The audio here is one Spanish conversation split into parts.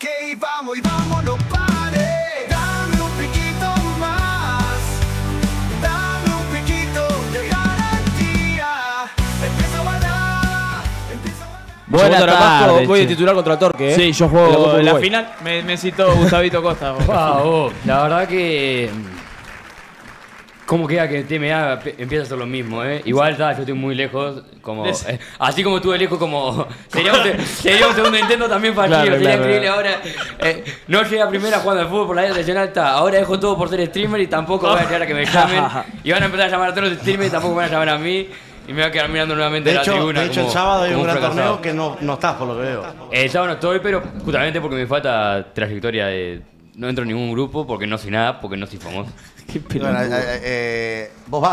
Que vamos y vamos, no pare. Dame un piquito más. Dame un piquito de garantía. Empieza a bailar. Empieza a bailar. Buenas tardes. Voy a titular contra Torque, ¿eh? Sí, yo juego la final. Me citó Gustavito Costa. La verdad que... ¿Cómo queda que TMA empieza a hacer lo mismo, Igual, yo estoy muy lejos, como... así como estuve lejos, como... Sería un segundo intento también fallido, sería increíble ahora. No llegué a primera jugando al fútbol por la Liga Nacional, ahora dejo todo por ser streamer y tampoco voy a llegar a que me llamen. Y van a empezar a llamar a todos los streamers y tampoco van a llamar a mí. Y me voy a quedar mirando nuevamente la tribuna. De hecho, el sábado hay un gran torneo que no estás, por lo que veo. El sábado no estoy, pero justamente porque me falta trayectoria de... No entro en ningún grupo porque no soy nada, porque no soy famoso. Bueno, vos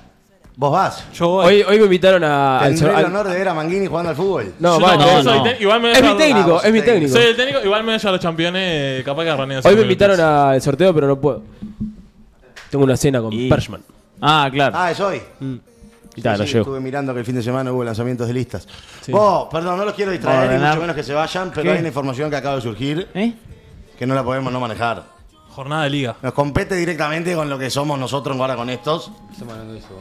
vas. Yo voy. Hoy me invitaron a... ¿Tendré el honor de ver a Manguini jugando al fútbol? No, igual me es mi técnico, es mi técnico. Soy el técnico, igual me voy a los campeones, capaz que arraneo. Hoy me invitaron al sorteo, pero no puedo. Tengo una cena con Pershman. Ah, claro. Ah, es hoy. Y tal, lo llevo. Estuve mirando que el fin de semana hubo lanzamientos de listas. Vos, perdón, no los quiero distraer, ni mucho menos que se vayan, pero hay una información que acaba de surgir que no la podemos no manejar. Jornada de liga. Nos compete directamente con lo que somos nosotros ahora con estos. Estamos hablando de eso.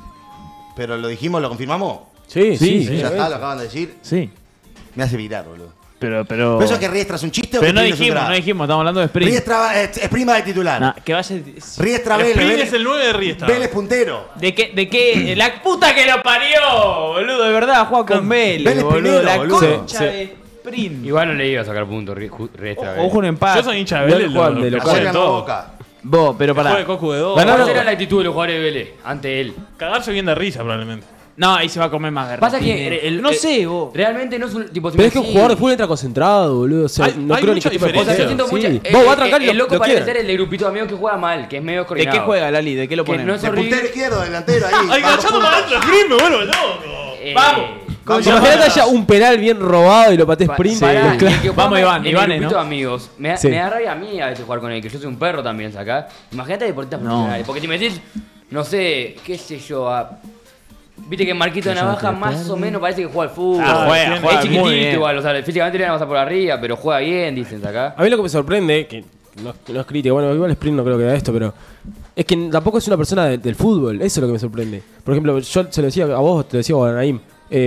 Pero lo dijimos, lo confirmamos. Sí. Ya está, lo acaban de decir. Sí. Me hace virar, boludo. Pero... ¿Pero eso es que Riestra es un chiste o que Pero no Sprint es un dijimos, drag? estamos hablando de Sprint. Riestra es prima de titular. Nah, que vaya... Riestra Vélez. Sprint es el 9 de Riestra. Vélez puntero. ¿De qué? La puta que lo parió, boludo, de verdad, juega con Vélez, Vélez boludo. primero, La boludo. concha de Sprint. Igual no le iba a sacar puntos Riestra. Ojo un empate. Yo soy hincha de Vélez. Juan de local. Ayer ganó Boca. Vos, pero Juega pará. de Cocu de 2. ¿Cuál era la actitud de los jugadores de Vélez ante él? Cagarse bien de risa, probablemente. No, ahí se va a comer más guerra. Pasa que no sé, vos. realmente no es un tipo... Pero es que un jugador de fútbol entra concentrado, boludo. O sea, Hay no creo ni mucha que tipo de diferencia. O sea, yo siento Sí. mucha... Vos va a trancar y el loco lo parece quiere. ser el de grupito de amigos que juega mal, que es medio ¿De coordinado. qué juega Lali? ¿De qué lo Que ponen? no es De puntero horrible. izquierdo, delantero ahí. Ay, ganchando para adentro, Sprint, me vuelvo loco. ¡Vamos! Imagínate haya un penal bien robado y lo patea Sprint. Pará, Claro. y el que Vamos, juega Iván, en el Iván, grupito ¿no? de amigos. Me Sí. da rabia a mí a veces jugar con él, que yo soy un perro también, ¿sacás? Imagínate deportistas profesionales. Porque si me decís, no sé, qué sé yo, viste que Marquito de Navaja más o menos parece que juega al fútbol. juega es muy chiquitito bien. igual, o sea, físicamente le van a pasar por arriba, pero juega bien, dicen, ¿sacás? A mí lo que me sorprende, que no es crítica, bueno, igual Sprint no creo que da esto, pero es que tampoco es una persona del fútbol, eso es lo que me sorprende. Por ejemplo, yo se lo decía a vos, te lo decía a Naim,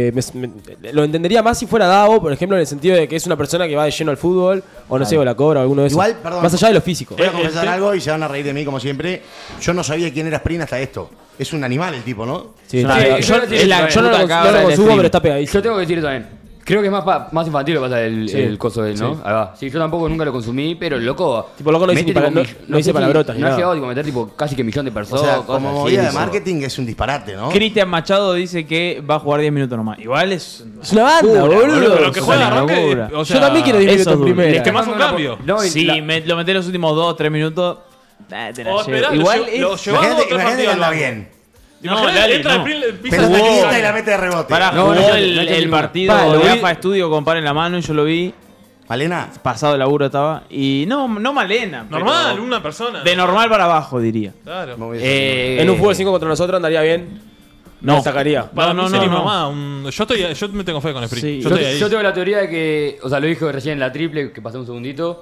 lo entendería más si fuera Davo, por ejemplo, en el sentido de que es una persona que va de lleno al fútbol, o no sé, o la cobra, o alguno de esos. Igual, perdón. Más allá de lo físico. Voy a confesar algo y se van a reír de mí como siempre. Yo no sabía quién era Sprint hasta esto. Es un animal el tipo, ¿no? Sí, yo yo lo no decía, lo consumo, pero está pegadísimo. Yo tengo que decir también. Creo que es más infantil lo que pasa el coso de él, ¿no? Sí. Ahí va. Sí, yo tampoco nunca lo consumí, pero el loco. Tipo, loco no dice mete ni tipo no dice sé palabrotas si- ni No ha nada. llegado tipo, a meter tipo casi que 1.000.000 de O personas. sea, cosas como así, movida de eso. marketing es un disparate, ¿no? Cristian Machado dice que va a jugar 10 minutos nomás. Igual es... Es una banda, boludo. Pero que juega de arranque. locura. O sea, Yo también quiero 10 eso minutos en duro. primera. Es que más un cambio. No, y Sí, la- lo meté los últimos 2-3 minutos. Te la O llevo. esperá, Igual lo es... llevamos Imagínate, otro imagínate partido que anda al banco. bien. No, Imagínate, Lali, entra no. Sprint, pisa Pelota la quieta y la mete de rebote. Pará, No, jugó no, el no, partido no, lo de vi. AFA Estudio con par en la mano y yo lo vi. Malena, Pasado el laburo estaba. Y no Malena. pero Normal, una persona. de normal para abajo, diría. Claro. me voy a hacer- En un fútbol 5 contra nosotros andaría bien. No. Me sacaría. Para No, mí no, sería no. mamá. Yo me tengo fe con Sprint. Sí. Yo estoy ahí. Yo tengo la teoría de que, o sea, lo dije recién en la triple, que pasé un segundito,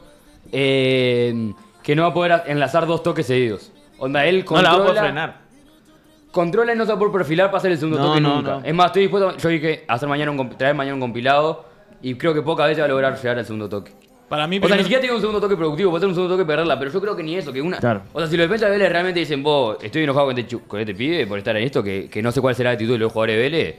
que no va a poder enlazar 2 toques seguidos. Onda, él No controla, la va a poder frenar. controla y no se va a poder perfilar para hacer el segundo No, toque no, nunca. no. Es más, estoy dispuesto, yo dije, hacer mañana traer mañana un compilado y creo que pocas veces va a lograr llegar al segundo toque. Para mí, O sea, ni primero- siquiera tiene un segundo toque productivo, puede tener un segundo toque y perderla, pero yo creo que ni eso, que una... Claro. O sea, si los defensas de Vélez realmente dicen, vos, estoy enojado con este pibe por estar en esto, que no sé cuál será la actitud de los jugadores de Vélez,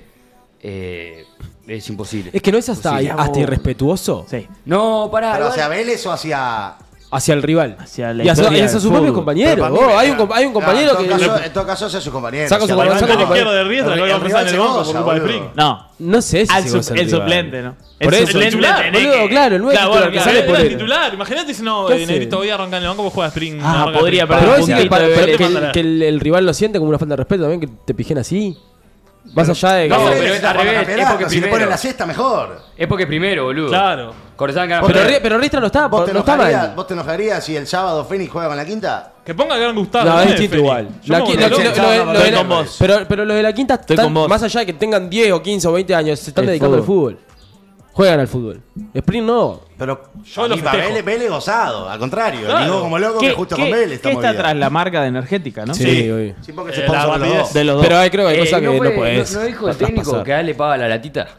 es imposible. Es que no es hasta Imposible. irrespetuoso Sí. No, pará. ¿Pero igual- hacia Vélez o hacia...? hacia el rival. Hacia la y hacia, historia y hacia del sus propios fútbol. compañeros. Pero para mí, Hay un compañero no, que. en todo caso, hacia sus compañeros. Saca su Hacia compañero, el saca rival, su izquierdo de Riestra, que lo vamos a empezar en el banco por culpa de boludo. Sprint. No. No sé si Al se goza el rival. suplente, ¿no? Por El eso, suplente titular, tenés boludo, que- claro, el nueve Claro, titular bueno, que claro, sale por Era él. titular. Imagínate si no, ¿Qué hace? Negrito voy a arrancar en el banco porque juega Sprint. Ah, no arranca podría Sprint. Pero perder vos decís que, puntito de Vélez. que el rival lo siente como una falta de respeto también, que te pijen así. Más allá de que. No, No, pero pero es al revés, es porque si le primero. ponen la cesta, mejor. Es porque primero, boludo. Claro. Cortezán gana. Vos Pero Riestra no está, ¿Vos te, no está enojarías, mal. ¿Vos te enojarías si el sábado Fénix juega con la quinta? Que ponga Gran Gustavo. No, es de distinto Fénix. igual. Yo La me qui- vuelvo lo- loco. lo- lo- lo- Estoy lo- con vos. Pero los de la quinta Estoy están, con vos. más allá de que tengan 10 o 15 o 20 años, se están El dedicando al fútbol. fútbol. juegan al fútbol. Sprint no. Pero Yo lo festejo. Vélez gozado, al contrario. Claro. Digo como loco que justo con Vélez ¿Qué estamos está bien. atrás? La marca de energética, ¿no? Sí, obvio. Sí, porque se La sponsor de los rapidez. dos. De los dos. Pero creo que hay cosas que no puedes. ¿No dijo el técnico traspasar. que a él le paga la latita?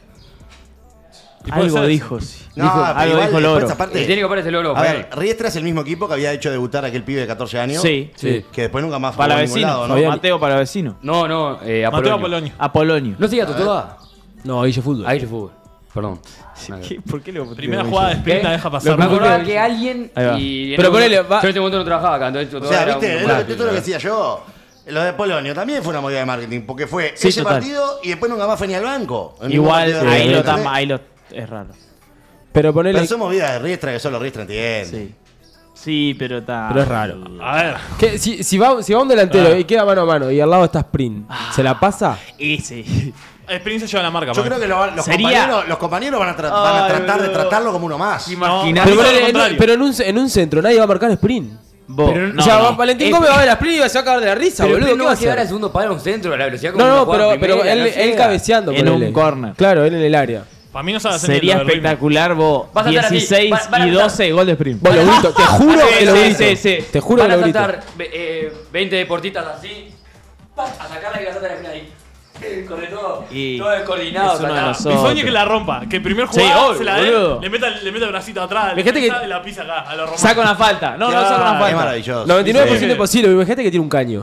Y puede Algo ser. dijo, sí. No, Dijo- pero algo igual dijo después, Loro. aparte, El técnico parece el oro. a ver, Riestra es el mismo equipo que había hecho debutar a aquel pibe de 14 años. Sí. Sí. Que después nunca más fue Para a ningún vecino. lado, ¿no? Fabián. Mateo para vecino. No, Mateo Apolonio. Apolonio. Apolonio. ¿No sigue a Totoa? No, Guille Fútbol. Ahí se fue. Perdón. ¿Por qué le Primera jugada de sprint la deja Me pasar. acordaba que alguien. Ahí va. Y Pero ponele, va- Yo en ese momento no trabajaba acá, entonces O Totoa sea, era viste, un es volátil, lo que decía yo. Lo de Polonio también fue una movida de marketing, porque fue Sí, ese total. partido y después nunca más fue ni al banco. En ningún Igual, partido de ahí Riestra. lo es raro. Pero ponele. Pero son movidas de Riestra que solo Riestra entiende. Sí. Sí, pero está. Pero es raro. A ver. ¿Qué? Si va un delantero y queda mano a mano y al lado está Sprint, ¿se la pasa? Y sí. Sprint se lleva la marca. Yo para creo mí. que los Sería- compañeros van a tratar de tratarlo como uno más. Imaginás. Pero, todo lo ponele, contrario. pero en un centro nadie va a marcar Sprint. Vos. Pero o sea, Valentín Gómez va a ver a Sprint y va a cagar de la risa, Pero boludo. no ¿Qué va va a llegar a al hacer? segundo palo a un centro, a la velocidad como No, una no, jugada pero primera, él llega. cabeceando. En ponele. un corner. Claro, él en el área. Para mí no sabe hacer Sería ni lo del ritmo. espectacular, vos. Vas a estar así, 16 van a y estar- 12 gol de sprint. Vos lo grito, te juro que lo Sí, grito. sí, sí. Te juro que Van a lo grito. saltar 20 deportistas así, a sacarla y a saltar al final ahí. Corre todo, Y todo descoordinado. es uno de sacá. los Mi sueño es que otros. la rompa. Que el primer Sí, jugada obvio, se la dé, boludo. le meta el bracito atrás, le Fíjate que- pisa y la pisa acá, a lo romano. Saca una falta. No, no, Claro, saca una Es falta. maravilloso. 99% Sí. posible, imagínate que tiene un caño.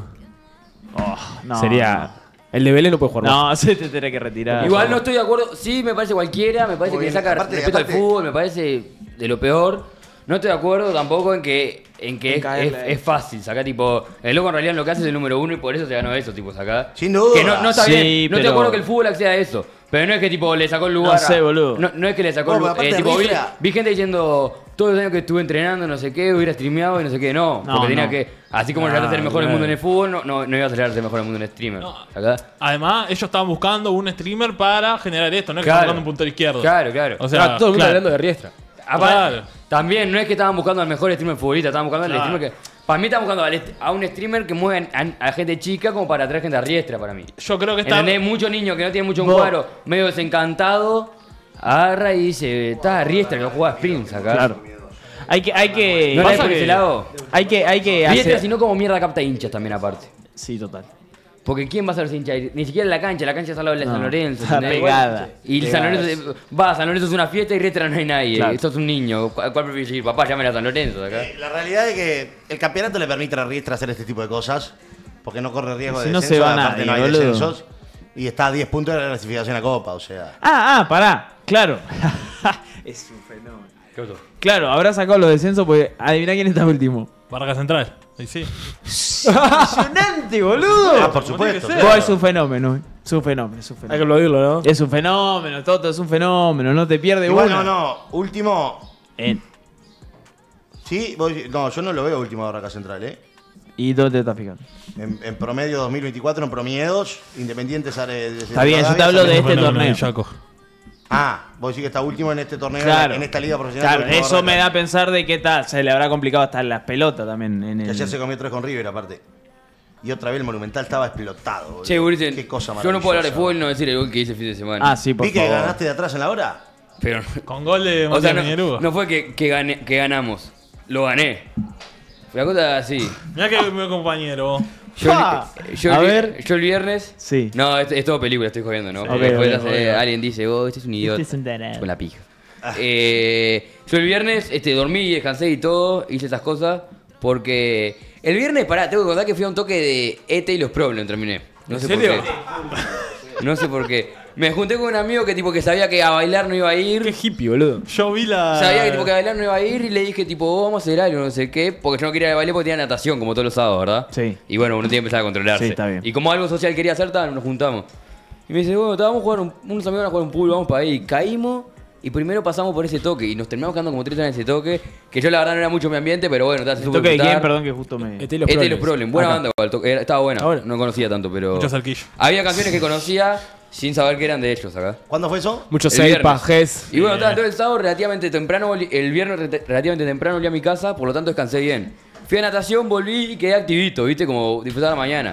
No. Sería. El de Belén no puede jugar más. No, se te tiene que retirar. Igual no estoy de acuerdo. Sí, me parece cualquiera. Me parece Muy que bien. saca Aparte- respeto al aparte- fútbol. Me parece de lo peor. No estoy de acuerdo tampoco en que es fácil. Sacar tipo. El loco en realidad lo que hace es el número 1 y por eso se ganó eso, tipo, sacar. Sin duda. Que no está Sí, bien. No estoy de pero- acuerdo que el fútbol acceda a eso. Pero no es que tipo le sacó el lugar. No sé, boludo. No es que le sacó el No, lugar. pero aparte Tipo, Riestra- vi gente diciendo todos los años que estuve entrenando, no sé qué, hubiera streameado y no sé qué. No, No, porque tenía no. que. Así como llegaste a ser el mejor del mundo en el fútbol, no iba a ser el mejor del mundo en streamer. No. ¿Sacá? Además, ellos estaban buscando un streamer para generar esto, no es que Claro. estaban buscando un puntero izquierdo. Claro. O sea, Ah, todo el mundo claro. hablando de Riestra. Aparte, Claro. también no es que estaban buscando al mejor streamer futbolista, estaban buscando al Claro. streamer que. Para mí estaban buscando a un streamer que mueve a gente chica como para traer gente a Riestra para mí. Yo creo que está. ¿Entendés? Muchos niños que no tienen mucho un cuadro, medio desencantado, agarra y dice, está Riestra que no juega Sprint acá. Claro. Hay que. ¿No Pasa la por que- ese lado? Hay que Riestra, hacer. sino como mierda capta hinchas también aparte. Sí, total. Porque ¿quién va a ser hincha? Ni siquiera en la cancha está al lado de No, San Lorenzo. está ¿entendés? pegada. Y San Lorenzo, San Lorenzo es una fiesta y Riestra no hay nadie. Claro. Sos un niño. ¿Cuál prefieres ir? Papá, llamen a San Lorenzo acá. La realidad es que el campeonato le permite a Riestra hacer este tipo de cosas, porque no corre riesgo de Si no descenso, se va aparte nadie, no hay boludo. descensos, y está a 10 puntos de la clasificación a Copa, o sea. Pará. Claro. Es un fenómeno. ¿Qué otro? Claro, habrá sacado los descensos porque adivina quién está último. Barraca Central. Ahí sí. Impresionante, boludo. Ah, por supuesto. tiene que ser. Vos, es un fenómeno. Es un fenómeno. Es un Hay fenómeno. que aplaudirlo, ¿no? Es un fenómeno, Toto, es un fenómeno. No te pierdes Igual una. no, último. En- Sí, no, yo no lo veo último a Barraca Central, ¿eh? ¿Y dónde te estás fijando? En promedio 2024, en promiedos, Independiente sale. Está bien, yo te hablo de este torneo. Ah, vos decís que está último en este torneo, Claro. en esta liga profesional. Claro, último eso Barraca. me da a pensar de que tal, se le habrá complicado hasta las pelotas también. En Que el... ayer se comió 3 con River, aparte. Y otra vez el Monumental estaba explotado, boludo. Che, Gurisen, Qué cosa yo no puedo hablar de maravillosa. fútbol y no decir el gol que hice el fin de semana. Ah, sí, por Vi que favor. ganaste de atrás en la hora. Pero, Con gol de o sea, Matías Miñeruga. no fue que ganamos, lo gané. Fue la cosa así. Mirá que mi compañero. A ver. Yo el viernes. Sí. No, es todo película, estoy jodiendo, ¿no? Ok, Después ok, alguien dice, oh, este es un idiota. Este es un tarado. Con la pija. Yo el viernes dormí, descansé y todo, hice esas cosas. Porque el viernes, tengo que contar que fui a un toque de ET y los Problems, terminé. No sé por qué. No sé por qué. Me junté con un amigo que sabía que a bailar no iba a ir. Qué hippie, boludo. Yo vi la. Sabía que a bailar no iba a ir y le dije vamos a hacer algo, no sé qué, porque yo no quería ir a bailar porque tenía natación como todos los sábados, ¿verdad? Sí. Y bueno, uno tiene que empezar a controlarse. Sí, está bien. Y como algo social quería hacer, nos juntamos. Y me dice, bueno, vamos a jugar unos amigos van a jugar un pool, vamos para ahí. Caímos y primero pasamos por ese toque y nos terminamos quedando como 3 horas en ese toque, que yo la verdad no era mucho mi ambiente, pero bueno, te hace ¿El súper toque de quién? disfrutar. Perdón que justo me... Este y los Este y Problems. los Problems, buena Acá. banda igual, estaba buena, Ah, bueno. no conocía tanto, pero... Mucho cerquillo. Había canciones que conocía sin saber que eran de ellos acá. ¿Cuándo fue eso? Mucho El Seipa, viernes. Ges. Y bueno, todo el sábado relativamente temprano, el viernes relativamente temprano volví a mi casa, por lo tanto descansé bien. Fui a natación, volví y quedé activito, ¿viste? Como disfrutar la mañana.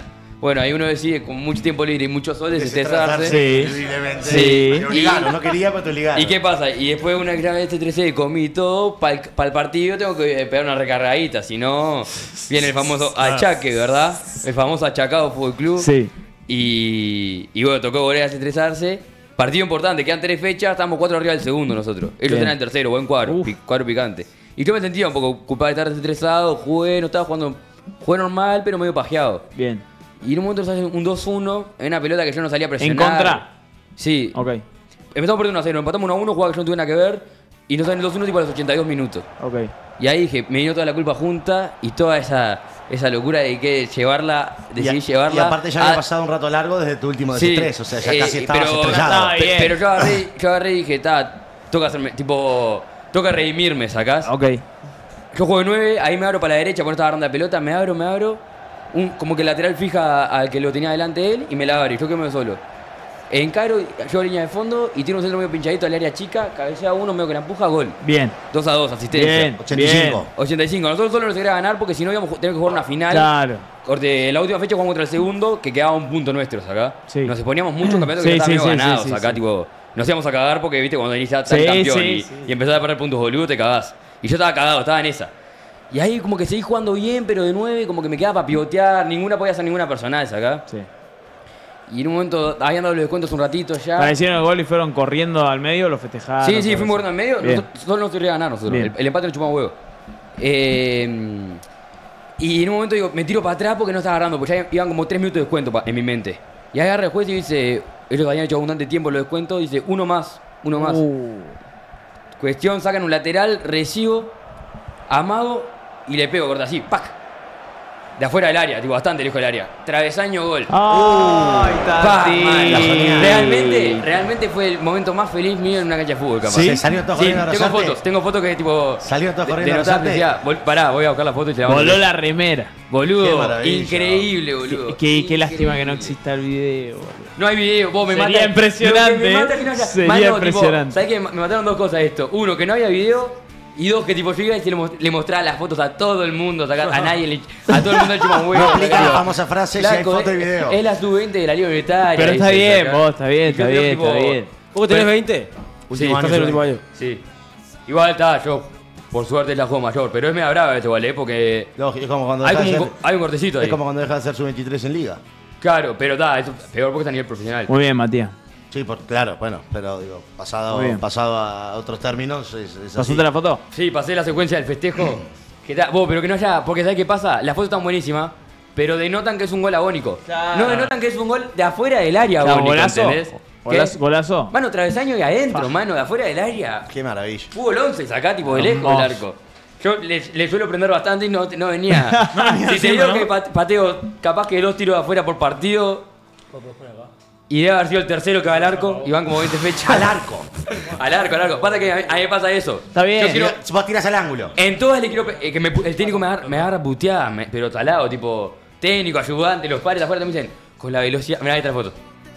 Bueno, ahí uno decide con mucho tiempo libre y mucho sol desestresarse. Sí. Sí. Te obligaron, no quería, pero te obligaron. ¿Y qué pasa? Y después una gran vez te estresé, comí todo, para el partido tengo que pegar una recargadita, si no viene el famoso achaque, ¿verdad? El famoso achacado Fútbol Club. Sí. Y bueno, tocó volver a desestresarse. Partido importante, quedan 3 fechas, estamos 4 arriba del segundo nosotros. Ellos Bien. eran el tercero, buen cuadro, cuadro picante. Y yo me sentía un poco culpable de estar desestresado, jugué, no estaba jugando, jugué normal, pero medio pajeado. Bien. Y en un momento sale un 2-1 en una pelota que yo no salía a ¿En presionar. contra? Sí. Ok. Empezamos perdiendo 1-0, empatamos 1-1, jugada que yo no tuve nada que ver. Y nos salen el 2-1 tipo a los 82 minutos. Ok. Y ahí dije, me vino toda la culpa junta y toda esa locura de que llevarla, decidí llevarla. Y aparte ya había pasado un rato largo desde tu último Sí, desestrés, o sea, ya casi estabas pero, estrellado. Pero yo agarré y dije, toca hacerme, tipo, toca redimirme, ¿sacás? Ok. Yo juego de 9, ahí me abro para la derecha, cuando estaba agarrando la pelota, me abro. Como que el lateral fija al que lo tenía delante él y me la abre, y yo quedo medio solo. Encaro, yo a línea de fondo y tiro un centro medio pinchadito al área chica, cabecea uno, medio que la empuja, gol. Bien. 2-2, asistencia. Bien. 85. 85. Nosotros solo nos quería ganar porque si no íbamos a tener que jugar una final. Claro. Corte, la última fecha jugamos contra el segundo, que quedaba un punto nuestros acá. Sí. Nos exponíamos mucho campeonato Sí, que ya sí, estábamos sí, ganados sí, acá, sí. tipo. Nos íbamos a cagar porque, viste, cuando iniciás tan Sí, campeón sí, y empezás a perder puntos boludo, te cagás. Y yo estaba cagado, estaba en esa. Y ahí como que seguí jugando bien, pero de 9 como que me quedaba para pivotear, ninguna podía hacer ninguna personal acá. Sí. Y en un momento habían dado los descuentos un ratito ya. Aparecieron el gol y fueron corriendo al medio, lo festejaron. Sí, todo fuimos eso. corriendo al medio, Bien. nosotros solo nos quería ganar nosotros. Bien. El empate nos chupamos huevo. Y en un momento digo, me tiro para atrás porque no estaba agarrando, porque ya iban como 3 minutos de descuento en mi mente. Y ahí agarra el juez y dice, ellos habían hecho abundante tiempo los descuentos, dice, uno más. Cuestión, sacan un lateral, recibo, amago y le pego, corta así, ¡pac! De afuera del área, tipo bastante lejos del área. Travesaño, gol. ¡Ay, Pa, Tati! man, realmente fue el momento más feliz mío en una cancha de fútbol, capaz. ¿Sí? ¿Salieron todos Sí, corriendo a abrazarte? tengo fotos que tipo. ¿Salieron todos de corriendo a notar abrazarte? felicidad. Pará, voy a buscar la foto y te la mando. Voló la remera. Qué Boludo, maravilla. increíble, boludo. Qué lástima que no Increíble. exista el video, boludo. No hay video, vos me Sería matas. impresionante, Lo que me mata es que no haya- sería Mano, tipo, impresionante. ¿sabés qué? Me mataron 2 cosas esto. Uno, que no había video. Y 2, que tipo yo iba y le mostraba las fotos a todo el mundo, a nadie, a todo el mundo le chupaba un huevo. No aplica la Tipo, famosa frase si hay flaco, foto y video. Es la sub-20 de la Liga Universitaria. Pero está dice, bien, acá. vos, está bien, Y yo está creo, bien, tipo, está bien. ¿Vos tenés 20? Último Estás año, en el último año. Sí. Igual está, yo por suerte es la juego mayor, pero es media brava esto, ¿vale? Porque Lógico, es como cuando hay, deja de como ser- hay un cortecito ahí. es como cuando deja de ser sub-23 en liga. Claro, pero está, eso es peor porque está a nivel profesional. Muy bien, Matías. Sí, claro, bueno, pero digo, Muy bien. pasado a otros términos, es así. ¿Pasaste la foto? Sí, pasé la secuencia del festejo. Que vos, pero que no haya. Porque ¿sabés qué pasa? Las fotos están buenísimas, pero denotan que es un gol agónico. No denotan que es un gol de afuera del área Claro, agónico, golazo. ¿entendés? Golazo. ¿Qué? Golazo. Mano, travesaño y adentro, mano, de afuera del área. Qué maravilla. Fútbol 11, sacá tipo de lejos Hermoso. del arco. Yo le suelo prender bastante y no venía. Si te digo que pateo capaz que 2 tiros de afuera por partido. Y debe haber sido el tercero que va al arco y van como 20 fechas. Al arco. al arco. Pasa que a mí me pasa eso. Está bien. Yo quiero, Vos tirás al ángulo. en todas le quiero. Que el técnico me agarra puteada, pero talado, tipo. Técnico, ayudante, los padres afuera también dicen. Con la velocidad. Mirá, ahí está la foto.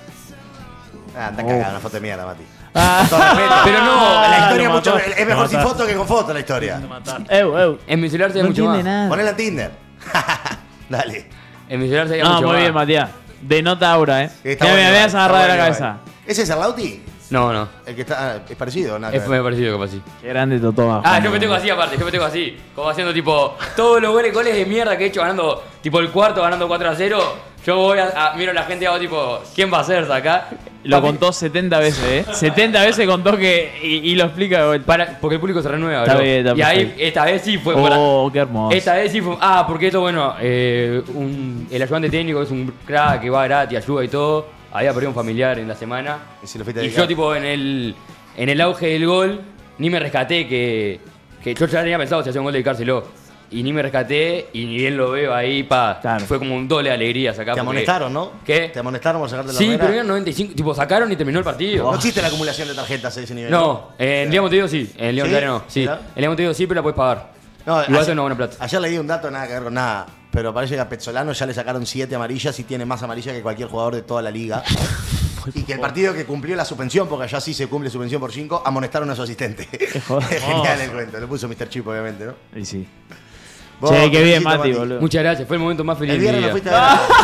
Anda cagada, una foto de mierda, Mati. Ah. Con todo respeto. Pero no, la historia lo mucho, mató. es mejor sin foto que con foto la historia. En mi celular se ve No mucho entiende más. nada. Ponela en Tinder. Dale. En mi celular se ve No, mucho muy más. bien, Matías. Denota aura, Está Mira, bueno, me habías está agarrado de la bueno, cabeza. ¿Ese es el Lauti? No. El que está. Es parecido, nada que Es ver. medio parecido capaz sí. Qué grande Totó. Yo me tengo así aparte, yo me tengo así. Como haciendo tipo. Todos los goles de mierda que he hecho ganando. Tipo el cuarto ganando 4-0. Yo voy miro a la gente y hago tipo. ¿Quién va a ser acá? Lo contó 70 veces, 70 veces contó que. Y lo explica de vuelta. Porque el público se renueva, Está bro. bien, está Y ahí, perfecto. esta vez sí fue Oh, qué hermoso. Esta vez sí fue. Porque esto, bueno, el ayudante técnico es un crack que va gratis, ayuda y todo. Había perdido un familiar en la semana. Y si lo fuiste a Y dedicar. yo, tipo, en el auge del gol, ni me rescaté que yo ya tenía pensado si hacía un gol dedicárselo. Y ni me rescaté, y ni bien lo veo ahí, Claro. fue como un doble de alegría acá. Te amonestaron, ¿no? ¿Qué? Te amonestaron por sacarte la Sí, remera. pero eran 95, tipo, sacaron y terminó el partido. No existe la acumulación de tarjetas a ese nivel. No, en Liga Montevideo sí, en Liga ¿Sí? Montevideo no. Sí, Mirá. en Liga Montevideo sí, pero la puedes pagar. No, Igual ayer- es una buena plata. Ayer leí un dato, nada que ver con nada. Pero parece que a Pezzolano ya le sacaron 7 amarillas y tiene más amarillas que cualquier jugador de toda la liga. Y que el partido que cumplió la suspensión, porque allá sí se cumple suspensión por 5, amonestaron a su asistente. Es joder. genial el cuento. Lo puso Mr. Chip, obviamente, ¿no? Y sí. Vos, Che, qué bien, felicito, Mati, boludo. Muchas gracias, fue el momento más feliz El de mi viernes no vida. fuiste a ver.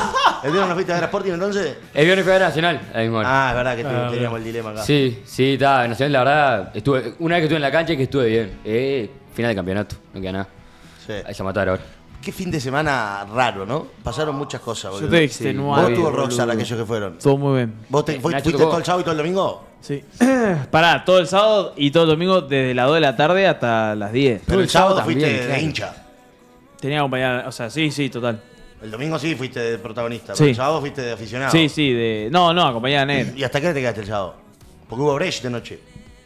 ¿El viernes no fuiste a ver a Sporting entonces? El viernes fue a Nacional, a la misma hora. Ah, es verdad que teníamos el dilema acá. Sí, está, Nacional, la verdad, una vez que estuve en la cancha y que estuve bien. Final de campeonato, no queda nada. Sí. Hay que matar ahora. Qué fin de semana raro, ¿no? Pasaron muchas cosas, boludo. Yo estoy extenuado. Vos estuvo boludo. Rockstar, aquellos que fueron. Todo muy bien. ¿Vos Nacho fuiste tocó. todo el sábado y todo el domingo? Sí. Pará, todo el sábado y todo el domingo desde las 2 de la tarde hasta las 10. Pero el sábado también, fuiste de claro. hincha. Tenía acompañada, o sea, sí, total. El domingo sí fuiste de protagonista, Sí. pero el sábado fuiste de aficionado. Sí, no, acompañada negra. ¿Y hasta qué hora te quedaste el sábado? Porque hubo break de noche.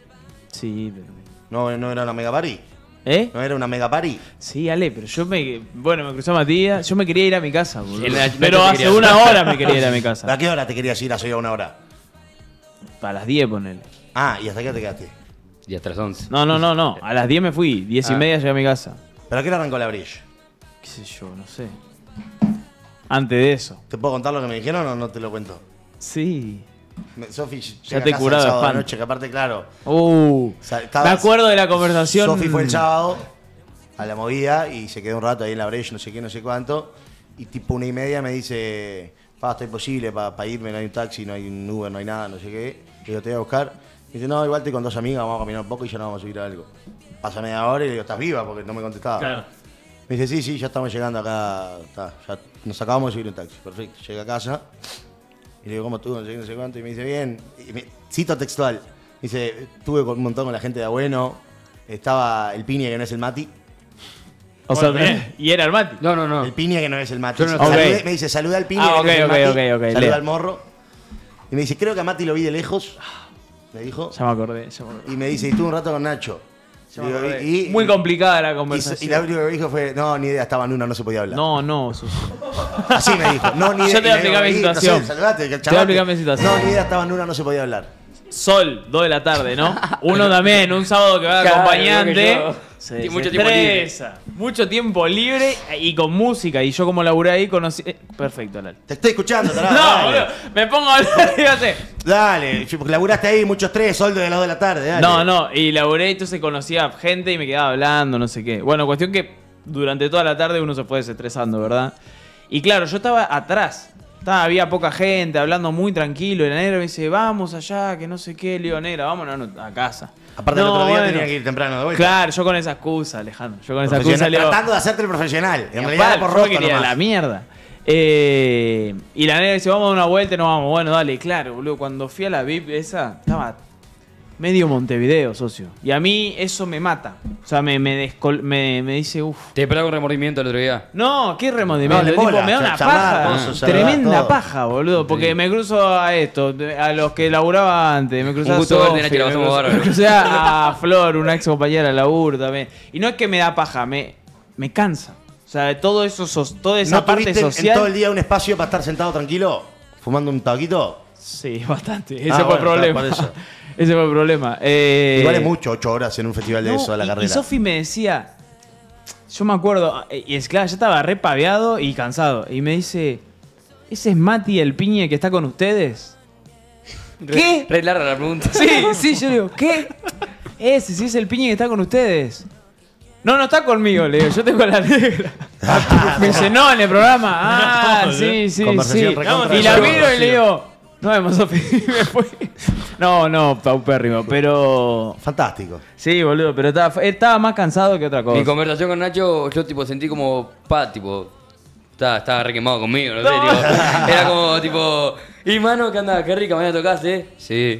Sí, pero... ¿No era una mega party? ¿Eh? ¿No era una mega party? Sí, Ale, pero me cruzó Matías, yo me quería ir a mi casa, boludo. El Nacho Pero te hace quería. una hora me quería ir a mi ¿A casa. qué hora te querías ir a una hora? Para las 10, ponele. Ah, ¿y hasta qué hora te quedaste? Y hasta las 11. No, a las 10 me fui, 10 y Ah. media llegué a mi casa. ¿Pero a qué hora arrancó la break? ¿Qué sé yo? No sé. Antes de eso. ¿Te puedo contar lo que me dijeron o no te lo cuento? Sí. Sofi Ya te he curado de de espanto. noche, que aparte, claro. Me acuerdo de la conversación. Sofi fue el sábado a la movida y se quedó un rato ahí en la brecha, no sé qué, no sé cuánto. Y tipo 1:30 me dice, está imposible para irme, no hay un taxi, no hay un Uber, no hay nada, no sé qué. Le digo, te voy a buscar. Me dice, no, igual estoy con 2 amigas, vamos a caminar un poco y ya no vamos a subir a algo. Pasa media hora y le digo, ¿estás viva? Porque no me contestaba. Claro. Me dice, sí, ya estamos llegando acá, ya nos acabamos de subir un taxi. Perfecto, llega a casa. Y le digo, ¿cómo estuvo? No sé cuánto. Y me dice, bien. Cito textual. Me dice, estuve un montón con la gente de Abueno. Estaba el Piña, que no es el Mati. O sea, Bien. y era el Mati. No. El Piña, que no es el Mati. Yo no- Saludé- Ok. Me dice, saluda al Piña, Ah, que no es el ok, Mati. ok, Saluda leo. al Morro. Y me dice, creo que a Mati lo vi de lejos. Me dijo. Ya me acordé. Y me dice, y estuve un rato con Nacho. Digo, Muy complicada la y la conversación. única que me dijo fue, no, ni idea, estaba en una, no se podía hablar. No, Susi. Así me dijo, no, ni idea. Yo te voy a Y le explicar mi digo, situación. No sé, saludate, que Te voy a chavate. explicar mi situación. No, ni idea, estaba en una, no se podía hablar. Sol, 2 de la tarde, ¿no? Uno también, un sábado que va de Claro, acompañante. igual que yo. Se Tiene mucho tiempo libre. desestresa. Mucho tiempo libre y con música. Y yo como laburé ahí conocí... perfecto, Lal. Te estoy escuchando, tarado. No, dale. boludo, me pongo a hablar y hace... Dale, porque laburaste ahí muchos 3, soldo de las 2 de la tarde, dale. No, y laburé, entonces conocía gente y me quedaba hablando, no sé qué. Bueno, cuestión que durante toda la tarde uno se fue desestresando, ¿verdad? Y claro, yo estaba atrás. Había poca gente, hablando muy tranquilo. Y la negra me dice, vamos allá, que no sé qué. Le digo, negra, vámonos a casa. Aparte, el No, otro día bueno. tenía que ir temprano de vuelta. Claro, yo con esa excusa, Alejandro. Yo con esa excusa Profesional, le digo... tratando de hacerte el profesional. En Y realidad era aparte, por yo roto quería nomás. la mierda. Y la negra dice, vamos a dar una vuelta y nos vamos. Bueno, dale, claro, boludo. Cuando fui a la VIP esa, estaba medio Montevideo, socio. Y a mí eso me mata. O sea, me dice, uff. Te esperaba un remordimiento el otro día. No, qué remordimiento. No, le Tipo, mola, me da una charlar, paja. cosas, saludar, Tremenda todo. paja, boludo. Porque me cruzo a esto, a los que laburaba antes. Me crucé Un a gusto verte, Sofi, Nacho, la me pasamos crucé- bárbaro. me crucé a Flor, una ex compañera de laburo también. Y no es que me da paja, me cansa. O sea, todo eso, toda esa ¿No parte tuviste en social. todo el día un espacio para estar sentado tranquilo? ¿Fumando un tabaquito? Sí, bastante. Ese Ah, fue el bueno, problema. por eso. Ese fue el problema. Igual es mucho, 8 horas en un festival de No, eso a la y carrera. Sofi me decía, yo me acuerdo, y es claro, yo estaba re paveado y cansado. Y me dice, ¿ese es Mati el piñe que está con ustedes? ¿Qué? Re larga la pregunta. Sí, yo le digo, ¿qué? Ese, sí es el piñe que está con ustedes. No está conmigo, le digo, yo tengo a la negra. Me dice, no, en el programa. Ah, sí. Conversación recontra Y la desagradable. miro y le digo, no vemos, Sofi. Y me fui. No, paupérrimo, pero... Fantástico. Sí, boludo, pero estaba más cansado que otra cosa. Mi conversación con Nacho, yo tipo sentí como, estaba re quemado conmigo, no sé, No. tipo, era como tipo, y mano, ¿qué andaba? Qué rica, mañana tocaste, sí.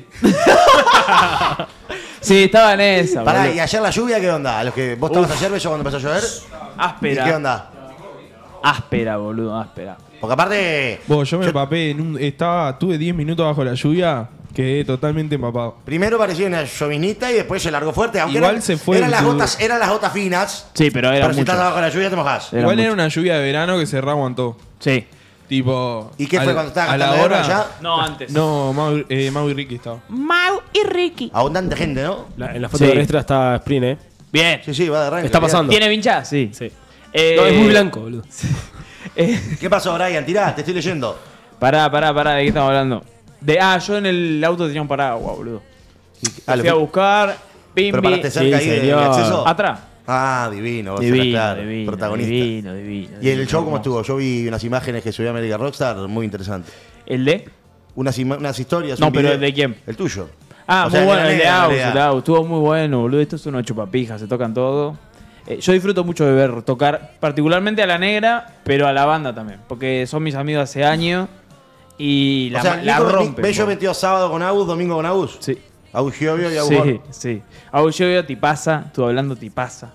Sí, estaba en esa, Pará, boludo. ¿y ayer la lluvia qué onda? ¿A los que vos estabas ayer, Bello, cuando empezó a llover? ¿Y Áspera. qué onda? Áspera, boludo, áspera. Porque aparte, Vos, yo me empapé, tuve 10 minutos bajo la lluvia, quedé totalmente empapado. primero parecía una llovinita y después se largó fuerte. Aunque Igual eran, se fue eran el las tubo. gotas, eran las gotas finas. Sí, pero era Pero si mucho. estás abajo de la lluvia te mojás. Era Igual mucho. era una lluvia de verano que se reaguantó. Sí. Tipo. ¿Y qué fue cuando estabas a la gastando hora? allá? No, antes. No, Mau y Ricky estaba. Mau y Ricky. Abundante gente, ¿no? En la foto Sí. de extra está Sprint, Bien. Sí, sí, va de arranque. Está pasando. ¿Tiene vincha? Sí. Sí. No, es muy blanco, boludo. ¿Qué pasó, Brian? Tirá, te estoy leyendo. Pará, ¿de qué estamos hablando? Yo en el auto tenía un paraguas, boludo. Ah, Lo fui a buscar, ¿Pero Pimbi. paraste cerca Sí, ahí del señor. acceso? Atrás. Ah, divino, vos Divino, claro, divino, protagonista. divino. ¿Y el show cómo hermoso. estuvo? Yo vi unas imágenes que subió América Rockstar, muy interesante. ¿El de? Unas historias. No, un pero video. ¿el de quién? El tuyo. Ah, O sea, muy bueno, la el de negra, en Aus, realidad. el Aus. Estuvo muy bueno, boludo. Esto es una chupapija, se tocan todo. Yo disfruto mucho de ver tocar, particularmente a la negra, pero a la banda también. Porque son mis amigos hace años y O sea, la Nico rompen. Bello po. metió sábado con Agus, domingo con Agus. Sí. Agus Giovio y Agus Sí, Gol. sí. Aullo tipaza, estuve hablando tipaza.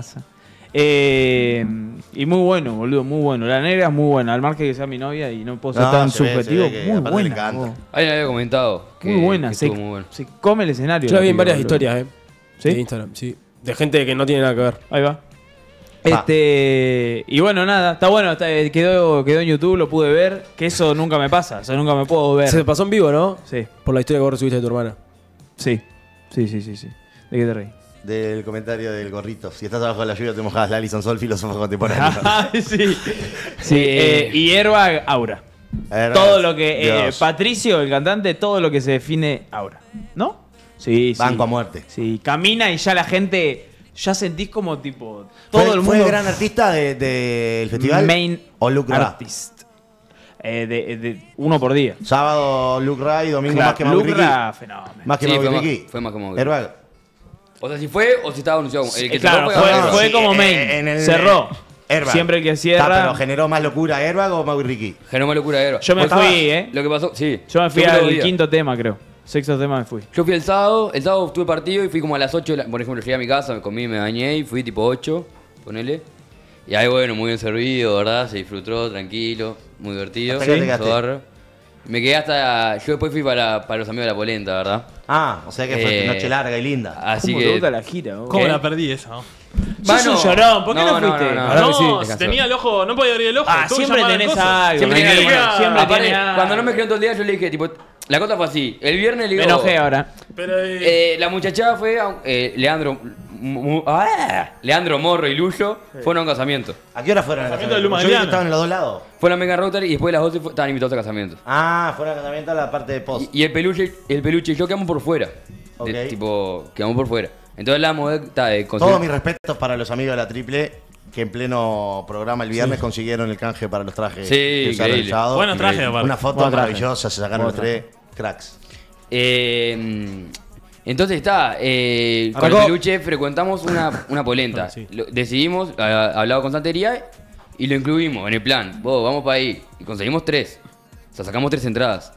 Y muy bueno, boludo, muy bueno. La negra es muy buena, al margen que sea mi novia y no puedo ser No, tan se ve subjetivo. que Muy aparte le buena. encanta. vos. Alguien había comentado. Que, Muy buena, que se, estuvo muy bueno. se come el escenario. Yo la vi en piba, varias boludo. historias, ¿Sí? de Instagram, sí. De gente que no tiene nada que ver. Ahí va. Y bueno, nada, está bueno, quedó en YouTube, lo pude ver, que eso nunca me pasa, eso nunca me puedo ver. Se pasó en vivo, ¿no? Sí, Por la historia que vos recibiste de tu hermana. sí. ¿De qué te reí? Del comentario del gorrito. Si estás abajo de la lluvia, te mojas. Alison Sol, filósofo contemporáneo. sí. Y Airbag, Aura. Todo lo que. Dios. Patricio, el cantante, todo lo que se define Aura. ¿No? Sí, sí. Banco a muerte. Sí, camina y ya la gente. Ya sentís como tipo. Todo ¿Fue, el ¿Fue mundo. el gran artista del festival? Main ¿O Luke Ra? artist. De uno por día. Sábado Luke Ra y domingo Claro, más que Maui Ricky. Lucra, fenómeno. Más que Sí, Maui fue Ricky. fue más que Maui. Airbag. O sea, si fue o si estaba anunciado. El que Claro, cerró fue, Airbag. fue Sí, como main. Cerró. Airbag. Siempre el que Está, cierra. pero generó más locura Airbag o Maui Ricky. Generó más locura Airbag. Yo me Vos fui, estabas- Lo que pasó, sí. Yo me fui Yo al lo vi. quinto tema, creo. Sexto tema me fui. Yo fui el sábado tuve partido y fui como a las 8, por ejemplo, llegué a mi casa, me comí, me bañé y fui tipo 8, ponele. Y ahí bueno, muy bien servido, ¿verdad? Se disfrutó, tranquilo, muy divertido. ¿Hasta qué te quedaste? Sobarro. Me quedé hasta... Yo después fui para los amigos de la polenta, ¿verdad? Ah, o sea que fue noche larga y linda. Así ¿Cómo que... te gusta la gira, vos? ¿Cómo ¿Qué? la perdí esa? ¿no? Sos un llorón, ¿por qué no fuiste? No, Ahora que sí, No, descansó. tenía el ojo, no podía abrir el ojo. Ah, tuve que siempre llamar al tenés coso. algo. Siempre Miguel, tenía algo. siempre Aparte, tenés algo. cuando no me escribieron todo el día, yo le dije, tipo... La cosa fue así. El viernes le Me digo... enojé ahora. Pero La muchacha fue... Leandro Morro y Luyo fueron a un casamiento. ¿A qué hora fueron al Casamiento de casamiento? Luma Yo vi que Adriana. estaban en los dos lados. Fue a la Mega Rotary y después de las 12 estaban invitados a casamiento. Ah, fueron al casamiento a la parte de post. Y el peluche y yo quedamos por fuera. Ok. Tipo, quedamos por fuera. Entonces hablamos de conseguir- Todos mis respetos para los amigos de la Triple que en pleno programa el viernes consiguieron el canje para los trajes Sí, que usaron el increíble. sábado. Buenos trajes, aparte. Una foto Buenos trajes. maravillosa, se sacaron los tres cracks. Entonces está, con el Arrancó. peluche frecuentamos una polenta. Sí. Decidimos, hablado con Santería y lo incluimos en el plan. Vos, vamos para ahí. Y conseguimos 3. O sea, sacamos 3 entradas.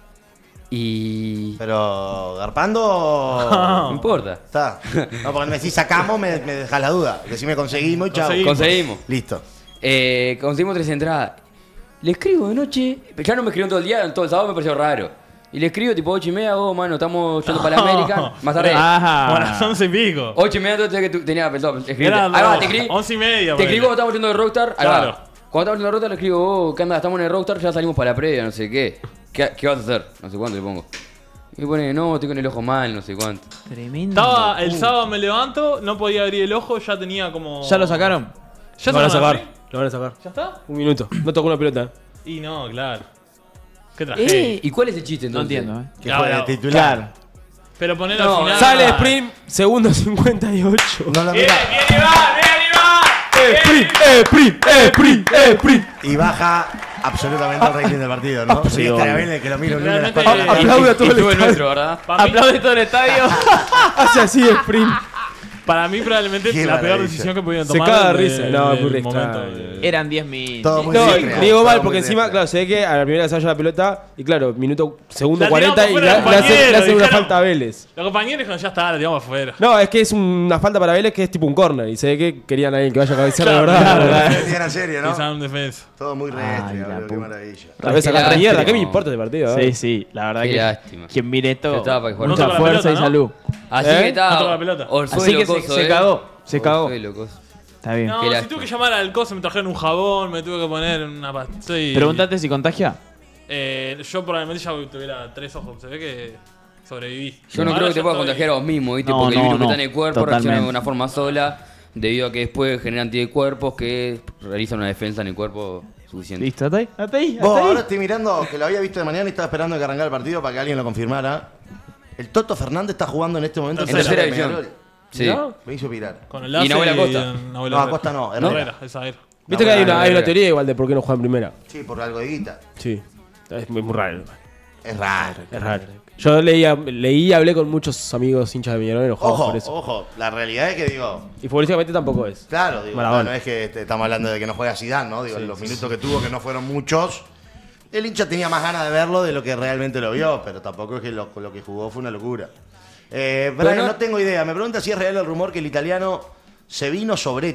Y... Pero, ¿garpando? No importa. Está. No, porque me decís sacamos, me dejas la duda. Decime conseguimos y chao. Conseguimos. Listo. Conseguimos 3 entradas. Le escribo de noche. Ya no me escribió todo el día, todo el sábado me pareció raro. Y le escribo tipo 8:30, vos, mano, estamos yendo para la América. Más tarde. Ajá. Como a las 11 y pico. 8:30, entonces que tú tenías pensado escribirte. Era Ahí va, te escribí. 11:30. Te ponele. escribo cuando estamos yendo de Rockstar. Ahí Claro. va. Cuando estamos yendo de Rockstar le escribo, vos, ¿qué andás? Estamos en el Rockstar, ya salimos para la previa, no sé qué. ¿Qué vas a hacer? No sé cuánto le pongo. Y me pone, no, estoy con el ojo mal, no sé cuánto. Tremendo. Estaba, el sábado me levanto, no podía abrir el ojo, ya tenía como... ¿Ya lo sacaron? ¿Ya Lo van a se lo sacar. Lo van a sacar. ¿Ya está? Un minuto. No tocó una pelota. Y no, claro. Qué tragedia. ¿Y cuál es el chiste No entonces? entiendo, Que Claro, fue el titular. Pero ponelo No, al final. Sale sprint, segundo 58. No lo Bien, mira. bien, Iván, bien, Iván. Sprint. Y baja absolutamente el rating del partido, ¿no? Sí, estaría bien que lo mire un lunes a las 4 de la tarde. Aplaude a todo el Y tuvo el estadio. nuestro, ¿verdad? Para mí, Aplaude todo el estadio. Hace así sprint. para mí probablemente Qué la peor maravilla. decisión que pudieron Se tomar. caga de del- risa. No, del muy re momento. extraño. Eran 10 minutos. Todo muy No, bien, le digo todo mal muy porque encima, bien. claro, se ve que a la primera ensaya la pelota y claro, segundo La 40 y tiramos le por fuera del hacen compañero, una dijeron. falta a Vélez. Los compañeros dijeron, ya está, la tiramos afuera. No, es que es una falta para Vélez que es tipo un corner y se ve que querían a alguien que vaya a cabecear de Claro, verdad. claro. Defendían en serio, ¿no? Pensaban en defensa. Todo muy Ay, restre, la boludo, qué puta. maravilla. Tal vez Qué sacar lástima. mierda, ¿qué me importa este partido? Sí, sí, la verdad Qué que lástima. quien mire Yo esto, estaba para que juegue. mucha No toca la fuerza pelota, y ¿no? salud. Así ¿Eh? que está. No toca la pelota. Orzuelo, Así que coso, se cagó, se cagó. Orzuelo, coso. Está bien. No, Qué si lástima. tuve que llamar al coso, me trajeron un jabón, me tuve que poner una pasta. y- Preguntate si contagia. Yo probablemente ya tuviera 3 ojos. Se ve que sobreviví. Yo no Ahora creo que te ya puedas estoy- contagiar a vos mismo, ¿viste? No, Porque el no, virus que no. está en el cuerpo reacciona de Totalmente. una forma sola, debido a que después genera anticuerpos que realizan una defensa en el cuerpo suficiente. Listo, hasta ahí. Hasta ahí. Vos, Hasta ahí. ahora estoy mirando, que lo había visto de mañana y estaba esperando que arrancara el partido para que alguien lo confirmara. El Toto Fernández está jugando en este momento En tercera Peñarol. división. Sí. ¿No? Me hizo pirar. Con el Y Lace Nahuel Acosta. Nahuel No, Herrera. Acosta no, Herrera. Herrera, es Herrera. Viste que hay una Herrera. teoría igual de por qué no juega en primera. Sí, por algo de guita. Sí. Es muy raro. Es raro. Es raro. Yo leí y hablé con muchos amigos hinchas de Millonario enojados Ojo, por eso. ojo. La realidad es que digo. Y futbolísticamente tampoco es. Claro, digo, Maradona. no es que estamos hablando de que no juega Zidane, ¿no? Digo, los minutos que tuvo, que no fueron muchos. El hincha tenía más ganas de verlo de lo que realmente lo vio, pero tampoco es que lo que jugó fue una locura. Brian, no tengo idea. Me pregunta si es real el rumor que el italiano se vino sobre.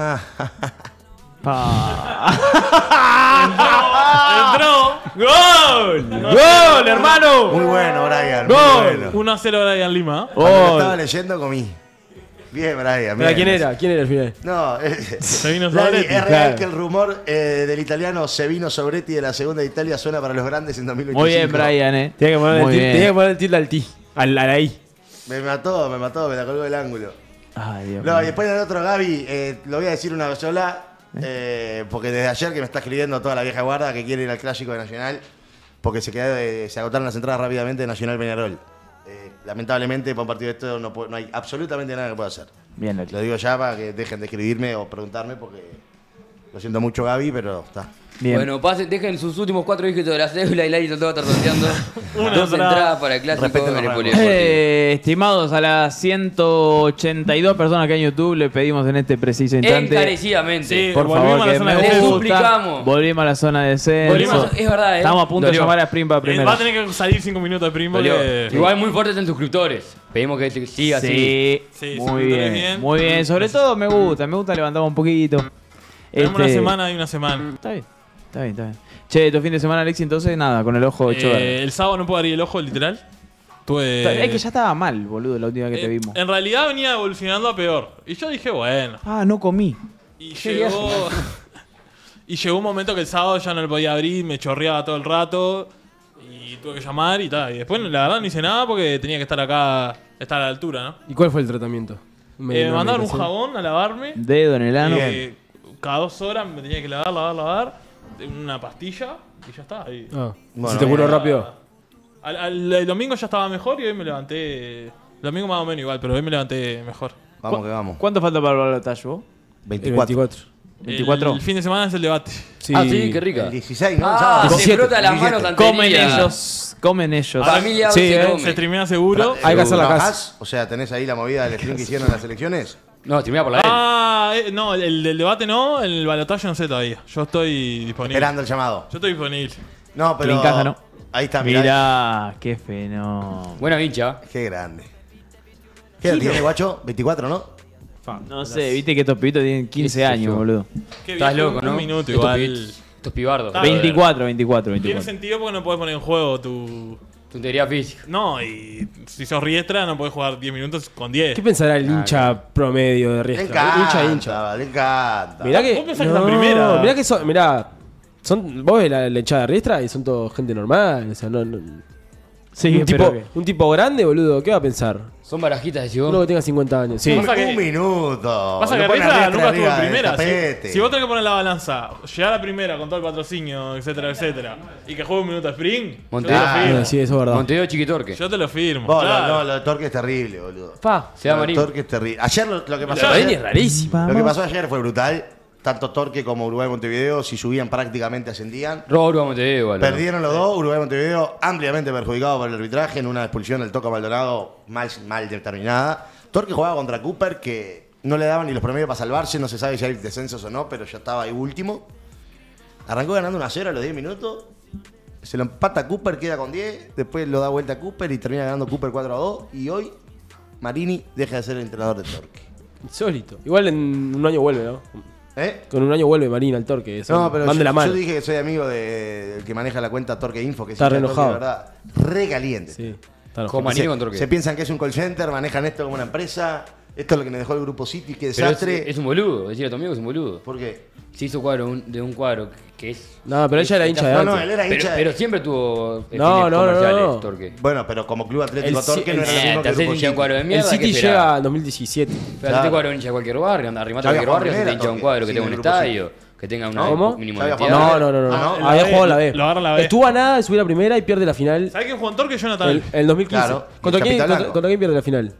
Entró. ¡Gol! ¡Gol, hermano! Muy bueno, Brian. Gol. Muy bueno. 1-0 Brian Lima. Cuando lo Gol. estaba leyendo comí. Bien, Brian. Mira, bien. ¿quién era? ¿Quién era al final? No, Se vino Dani, Sobretti. es real Claro. que el rumor del italiano Sevino Sobretti de la segunda de Italia suena para los grandes en 2025. Muy bien, Brian, Tenía que poner Muy bien. tenía que poner el tilde al ti. Al ahí. Me mató, me la colgó del ángulo. Ay, Dios No, mío. y después del otro Gaby, lo voy a decir una vez sola, porque desde ayer que me está escribiendo toda la vieja guarda que quiere ir al Clásico de Nacional, porque se agotaron las entradas rápidamente de Nacional Peñarol. Lamentablemente, para un partido de esto no hay absolutamente nada que pueda hacer. Bien, Loki. Lo digo ya para que dejen de escribirme o preguntarme, porque lo siento mucho, Gaby, pero está. Bien. Bueno, dejen sus últimos 4 dígitos de la cédula y Lari se todo tortonteando. Una 2 entrada. entradas para el clásico Respeten en los el ramos. polideportivo. Estimados, a las 182 personas que hay en YouTube le pedimos en este preciso instante. Encarecidamente. Sí. Por Volvimos favor, a la que zona me de gusta. descenso. Suplicamos. Volvimos a la zona de descenso. Volvimos Es verdad, Estamos a punto de Dolió. llamar a Sprint para Va primero. a tener que salir 5 minutos de primo. Dolió. Que... Igual muy fuertes en suscriptores. Pedimos que siga así. Sí, Sí, muy sí, bien, bien. muy bien. Sobre todo me gusta levantar un poquito. Tenemos una Este, semana y una semana. Está bien, está bien, está bien. Che, tu fin de semana, Alexi, entonces nada, con el ojo hecho verde. El sábado no puedo abrir el ojo, literal. Tuve... Es que ya estaba mal, boludo, la última que te vimos. En realidad venía evolucionando a peor. Y yo dije, bueno. Ah, no comí. Y llegó... y llegó un momento que el sábado ya no lo podía abrir, me chorreaba todo el rato. Y tuve que llamar y tal. Y después, la verdad, no hice nada porque tenía que estar acá, estar a la altura, ¿no? ¿Y cuál fue el tratamiento? Me mandaron un jabón a lavarme. Dedo en el ano. Cada 2 horas me tenía que lavar. Una pastilla y ya está. Y Ah, Bueno, ¿se te curó bien. rápido? el domingo ya estaba mejor y hoy me levanté. El domingo más o menos igual, pero hoy me levanté mejor. Vamos que vamos. ¿Cuánto falta para el balotaje vos? 24. 24. El fin de semana es el debate. Sí. Ah, sí, qué rica. El 16, ¿no? El Ah, sábado. se 17, frota las 17. manos Comen anteriores. ellos, comen ellos. Familia Sí, se se come. Se streamea seguro. Hay que hacer la ¿Trabajás? casa. O sea, ¿tenés ahí la movida del stream que hicieron en las elecciones? No, streamea por la L. Ah, no, el del debate no, el balotaje no sé todavía. Yo estoy disponible. Esperando el llamado. Yo estoy disponible. No, pero... Clean caja, ¿no? Ahí está, mirá. Mirá, qué fenómeno. Buena vincha. Qué grande. ¿Qué edad tiene, guacho? 24, ¿no? No sé, viste que estos pibitos tienen 15 años, boludo. Qué Estás viejo, loco, ¿no? Un minuto Estos igual. pibitos, Estos pibardos. Ah, 24. Tiene sentido porque no podés poner en juego tu. Tu integridad física. No, y si sos riestra no podés jugar 10 minutos con 10. ¿Qué pensará el hincha promedio de Le Riestra? encanta, Hincha. le encanta. Mirá que. Vos pensás que es la primera. Mirá que son. Mirá. Vos ves la hinchada de Riestra y son todos gente normal. O sea, no. Sí, un tipo grande, boludo. ¿Qué va a pensar? Son barajitas, decís vos. Uno que tenga 50 años. Sí. Pasa que- Un minuto. Pasa que Lo ponen Riestra a nunca estuvo en arriba del primera. tapete. Si vos tenés que poner la balanza, llegar a primera con todo el patrocinio, etcétera, etcétera, y que juegue un minuto de sprint, Montevideo. yo te lo firmo. Ah, sí, eso es verdad. Montevideo Chiquitorque. Yo te lo firmo. Vos, claro. no, lo de Torque es terrible, boludo. Pa. Se va Lo de Marín. Torque es terrible. Ayer lo que pasó. La ayer- es rarísima. Lo que pasó ayer fue brutal. Tanto Torque como Uruguay Montevideo, si subían prácticamente ascendían. Robo Uruguay Montevideo, igual. ¿no? Perdieron los dos, Uruguay Montevideo ampliamente perjudicado por el arbitraje en una expulsión del Toca Maldonado mal determinada. Torque jugaba contra Cooper que no le daban ni los promedios para salvarse, no se sabe si hay descensos o no, pero ya estaba ahí último. Arrancó ganando 1-0 a los 10 minutos, se lo empata Cooper, queda con 10, después lo da vuelta a Cooper y termina ganando Cooper 4-2 y hoy Marini deja de ser el entrenador de Torque. Insólito. Igual en un año vuelve, ¿no? ¿Eh? Con un año vuelve Marina al Torque. No, pero van de la mano. yo dije que soy amigo del que maneja la cuenta Torque Info, que Está hincha de re Torque, enojado. de verdad, re caliente. Sí. Está enojado. Como Marini con Se Torque. piensan que es un call center, manejan esto como una empresa. Esto es lo que me dejó el grupo City, qué Pero desastre. es un boludo. Decir a tu amigo que es un boludo. ¿Por qué? Se hizo cuadro de un cuadro que es. No, pero ella era hincha de No, antes. no, él era hincha de... Pero siempre tuvo fines No, no, comerciales, no. Torque. Bueno, pero como Club Atlético El Torque no era lo mismo que Te el haces grupo hincha de un City. cuadro de El mierda. City ¿qué esperás? llega en 2017. Pero Claro. Atlético cuadro hincha de cualquier barrio, anda, arrimate a Ya había cualquier jugado barrio, se te primera, hincha un Torque. cuadro que Sí, tenga en un el grupo estadio, que tenga una ¿Cómo? mínimo Ya de había tierra. No, no, no, no. Ah, no, Había la jugado B. la B. Lo agarra la B. Estuvo a nada de subir a primera y pierde la final. ¿Sabés quién jugó en Torque? Jonathan. El 2015. Claro. ¿Contra El quién, Capitán Blanco. contra quién pierde la final?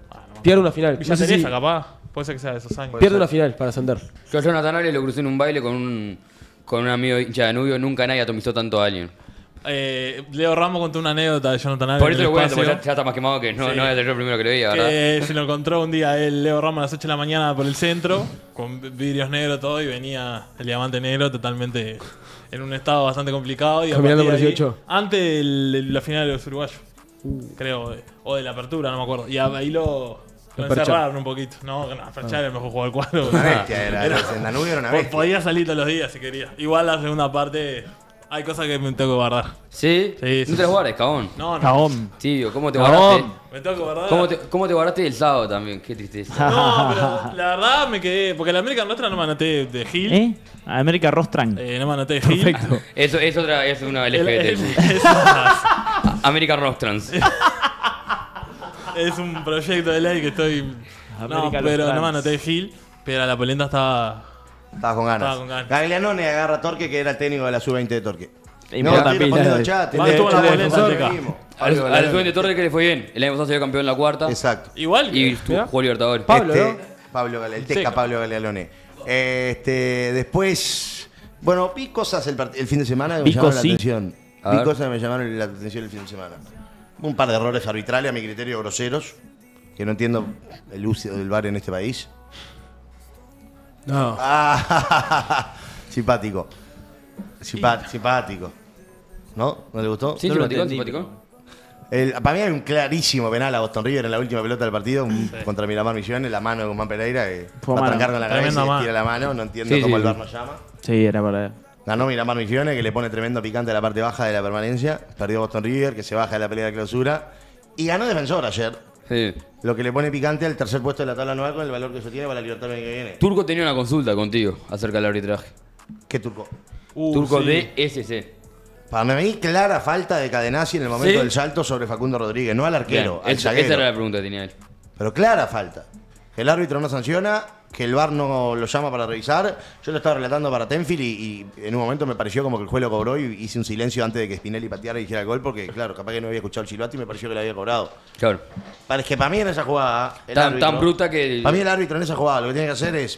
Pierde una final. Villa No sé Teresa, si- capaz. Puede ser que sea de esos años. Pierde una final para ascender. Yo a Jonathan Arias lo crucé en un baile con un amigo hincha de Danubio. Nunca nadie atomizó tanto a alguien. Leo Ramos contó una anécdota de Jonathan Arias. Por eso en lo el cuento, porque espacio, ya está más quemado que no, Sí. no es el primero que lo veía, ¿verdad? que se lo encontró un día él, Leo Ramos, a las 8 de la mañana por el centro, con vidrios negros todo, y venía el diamante negro totalmente en un estado bastante complicado. Y a Caminando partir por de ahí, 18. antes de la final de los uruguayos, creo, o de la apertura, no me acuerdo. Y ahí lo Percha. encerraron un poquito. No, Percha era el mejor jugador del cuadro. Una bestia era. En Danubio era una bestia. Podía salir todos los días si quería. Igual la segunda parte, hay cosas que me tengo que guardar. ¿Sí? Sí, No sí. te las guardes, cabón. No, no. Cagón. Tío, ¿cómo te Cabón. guardaste? Me tengo que guardar. ¿Cómo te guardaste el sábado también? Qué tristeza. No, pero la verdad me quedé. Porque la América nuestra no me anoté de Gil. América Rostran. No me anoté de Gil. Perfecto. Eso es otra, es una LGBT. American Rock Trans. Es un proyecto de ley que estoy. No, América los pero no trans. me anoté de Gil. Pero la polenta estaba. Estaba con ganas. Estaba con ganas. Gaglianone agarra a Torque, que era el técnico de la sub-20 de Torque. Importa estoy pila. respondiendo al chat. ¿Cuándo estuvo la polenta, Al Teca? Al Suben de Torre que le fue bien. El año pasado salió campeón en la cuarta. Exacto. Igual que. Y jugó Libertadores. Pablo, ¿no? Pablo Gale- el Teca Teca. Pablo Gaglianone. Después, bueno, vi cosas el fin de semana que me Vico, llamaron la sí. atención. A Vi ver. cosas que me llamaron la atención el fin de semana. Un par de errores arbitrales, a mi criterio, groseros, que no entiendo el uso del VAR en este país. No. Simpático. Simpático. ¿No? ¿No le gustó? Sí, No lo simpático, entendí. simpático. Para mí hay un clarísimo penal a Boston River en la última pelota del partido contra Miramar Misiones, la mano de Guzmán Pereira, que Fue va a mano. trancar con la cabeza Tremenda y mano. tira la mano. No entiendo Sí, cómo sí, el VAR sí. nos llama. Sí, era para. Ganó Miramar Misiones, que le pone tremendo picante a la parte baja de la permanencia. Perdió Boston River, que se baja de la pelea de clausura. Y ganó Defensor ayer, Sí. lo que le pone picante al tercer puesto de la tabla anual con el valor que eso tiene para la libertad que viene. Turco tenía una consulta contigo acerca del arbitraje. ¿Qué Turco? Turco sí. de SC. Para mí, clara falta de Cadenazzi en el momento ¿Sí? del salto sobre Facundo Rodríguez, no al arquero, al esa zaguero. era la pregunta que tenía él. Pero clara falta. Que el árbitro no sanciona, que el VAR no lo llama para revisar. Yo lo estaba relatando para Tenfield y en un momento me pareció como que el juez lo cobró y hice un silencio antes de que Spinelli pateara y hiciera el gol porque, claro, capaz que no había escuchado el silbato y me pareció que lo había cobrado. Claro. Es que para mí en esa jugada, el Tan árbitro- bruta que. Para mí el árbitro en esa jugada lo que tiene que hacer es,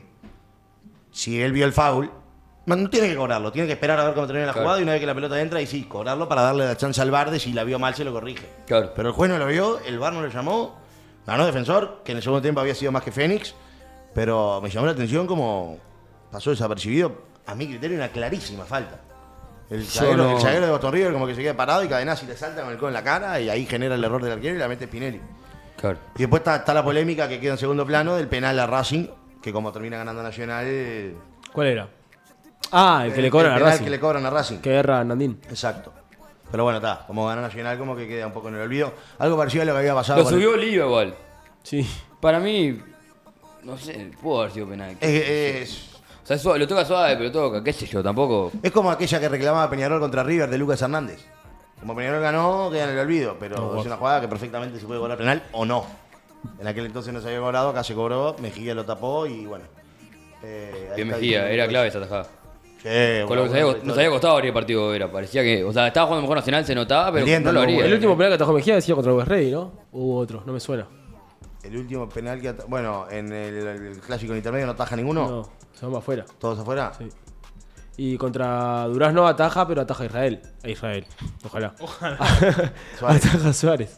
si él vio el foul, no tiene que cobrarlo, tiene que esperar a ver cómo termina la Claro. jugada y una vez que la pelota entra y sí, cobrarlo para darle la chance al VAR de si la vio mal se lo corrige. Claro. Pero el juez no lo vio, el VAR no lo llamó, ganó Defensor, que en el segundo tiempo había sido más que Fénix, pero me llamó la atención como pasó desapercibido, a mi criterio una clarísima falta. El zaguero, no- el zaguero de Boston River como que se queda parado y Cadenazzi le salta con el codo en la cara y ahí genera el error del arquero y la mete Spinelli. Claro. Y después está la polémica que queda en segundo plano del penal a Racing, que como termina ganando Nacional... ¿Cuál era? Ah, el que le cobran a penal Racing. que le cobran a Racing. Que erra Nandín. Exacto. Pero bueno, está. Como ganó Nacional, como que queda un poco en el olvido. Algo parecido a lo que había pasado Lo con subió Oliva igual. Sí. Para mí. No sé, pudo haber sido penal. es O sea, lo toca suave, pero toca, qué sé yo, tampoco. como aquella que reclamaba Peñarol contra River de Lucas Hernández. Como Peñarol ganó, queda en el olvido. Pero es una jugada que perfectamente se puede cobrar penal o no. En aquel entonces no se había cobrado, acá se cobró. Mejía lo tapó y bueno. Ahí Que está Mejía, diciendo era que- clave esa tajada. Sí, Con lo que nos había costado abrir el partido, era. Parecía que. O sea, estaba jugando mejor Nacional, se notaba, pero Entiendo, no lo no, haría. El último penal que atajó Mejía decía contra West Ready, ¿no? Hubo otro, no me suena. El último penal que... Bueno, en el clásico en intermedio no ataja ninguno. No, se va afuera. ¿Todos afuera? Sí. Y contra Durazno ataja, pero ataja a Israel. A Israel. Ojalá. Suárez. Ataja a Suárez.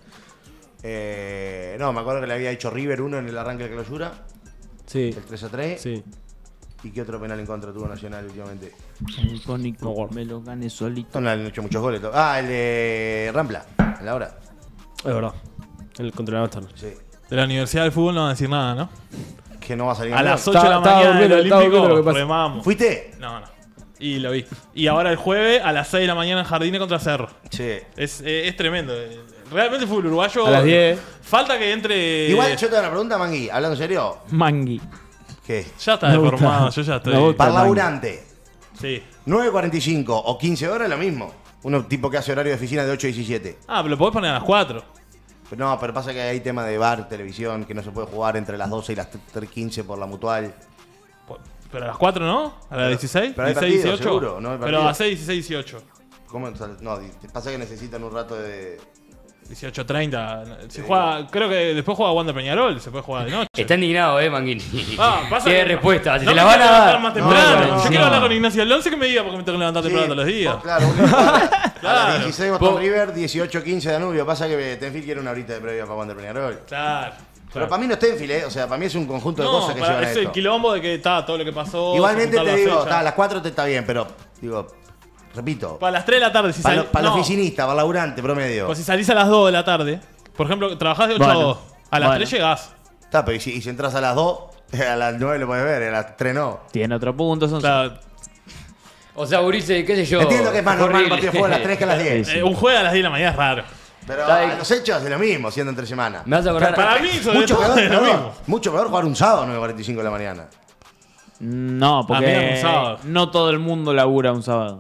No, me acuerdo que le había hecho River uno en el arranque de clausura. Sí. El 3-3. Sí. ¿Y qué otro penal en contra tuvo Nacional últimamente? El icónico me lo gané solito. No le han hecho muchos goles. El de Rampla, en la hora. Es verdad. El contra el Amsterdam. Sí. De la Universidad del Fútbol no van a decir nada, ¿no? Que no va a salir A campeón. las 8 de la Estaba mañana del durmiendo, estaba durmiendo lo que Olímpico pasa. remamos. ¿Fuiste? No, no. Y lo vi. Y ahora el jueves a las 6 de la mañana en Jardines contra Cerro. Sí. Es tremendo. Realmente el fútbol uruguayo. A las 10. Falta que entre. Igual yo te hago una pregunta, Mangui, hablando en serio. Mangui. ¿Qué? Ya está Me deformado, gusta. yo ya Me estoy. gusta. Para laburante, Sí. 9.45 o 15 horas lo mismo. Uno tipo que hace horario de oficina de 8 a 17. Ah, pero lo podés poner a las 4. No, pero pasa que hay tema de bar, televisión, que no se puede jugar entre las 12 y las 3:15 por la mutual. Pero a las 4, ¿no? A las 16. pero hay 16, partido, 18. seguro, ¿no hay pero partido? a 6, 16, 18. ¿Cómo? No, pasa que necesitan un rato de 18:30. Se juega, creo que después juega Wander Peñarol, se puede jugar de noche. Está indignado, Manguini. Pasa Tiene que respuesta. Si no te me la van a quiero levantar dar. más temprano. no, Yo no. quiero hablar con Ignacio Alonso que me diga porque me tengo que levantar temprano todos los días. Claro, a Claro. las 16 Boston River, 18-15 Danubio. Pasa que Tenfield quiere una horita de previa para Wander Peñarol. Claro. Pero para mí no es Tenfield, ¿eh? O sea, para mí es un conjunto de No, cosas que llevan a es el esto. quilombo de que está todo lo que pasó. Igualmente juntar te la digo, fecha. a las 4 te está bien, pero digo, repito, Para las 3 de la tarde, si para salís. el oficinista, para el laburante promedio. Pues si salís a las 2 de la tarde, por ejemplo, trabajás de 8 a 2, a las 3 llegás. Está, pero y si entras a las 2, a las 9 lo puedes ver, a las 3 no. Tiene otro punto, son Claro, O sea, Urice, qué sé yo. Entiendo que es más normal el horrible. partido de fútbol a las 3 que a las 10. un jueves a las 10 de la mañana es raro. Pero Está a ahí. los hechos es lo mismo, siendo entre semana. Me vas a acordar. Para mí, sobre Mucho todo, peor, es lo mismo. mucho peor jugar un sábado a 9:45 de la mañana. No, Ah, mira, un porque sábado. no todo el mundo labura un sábado.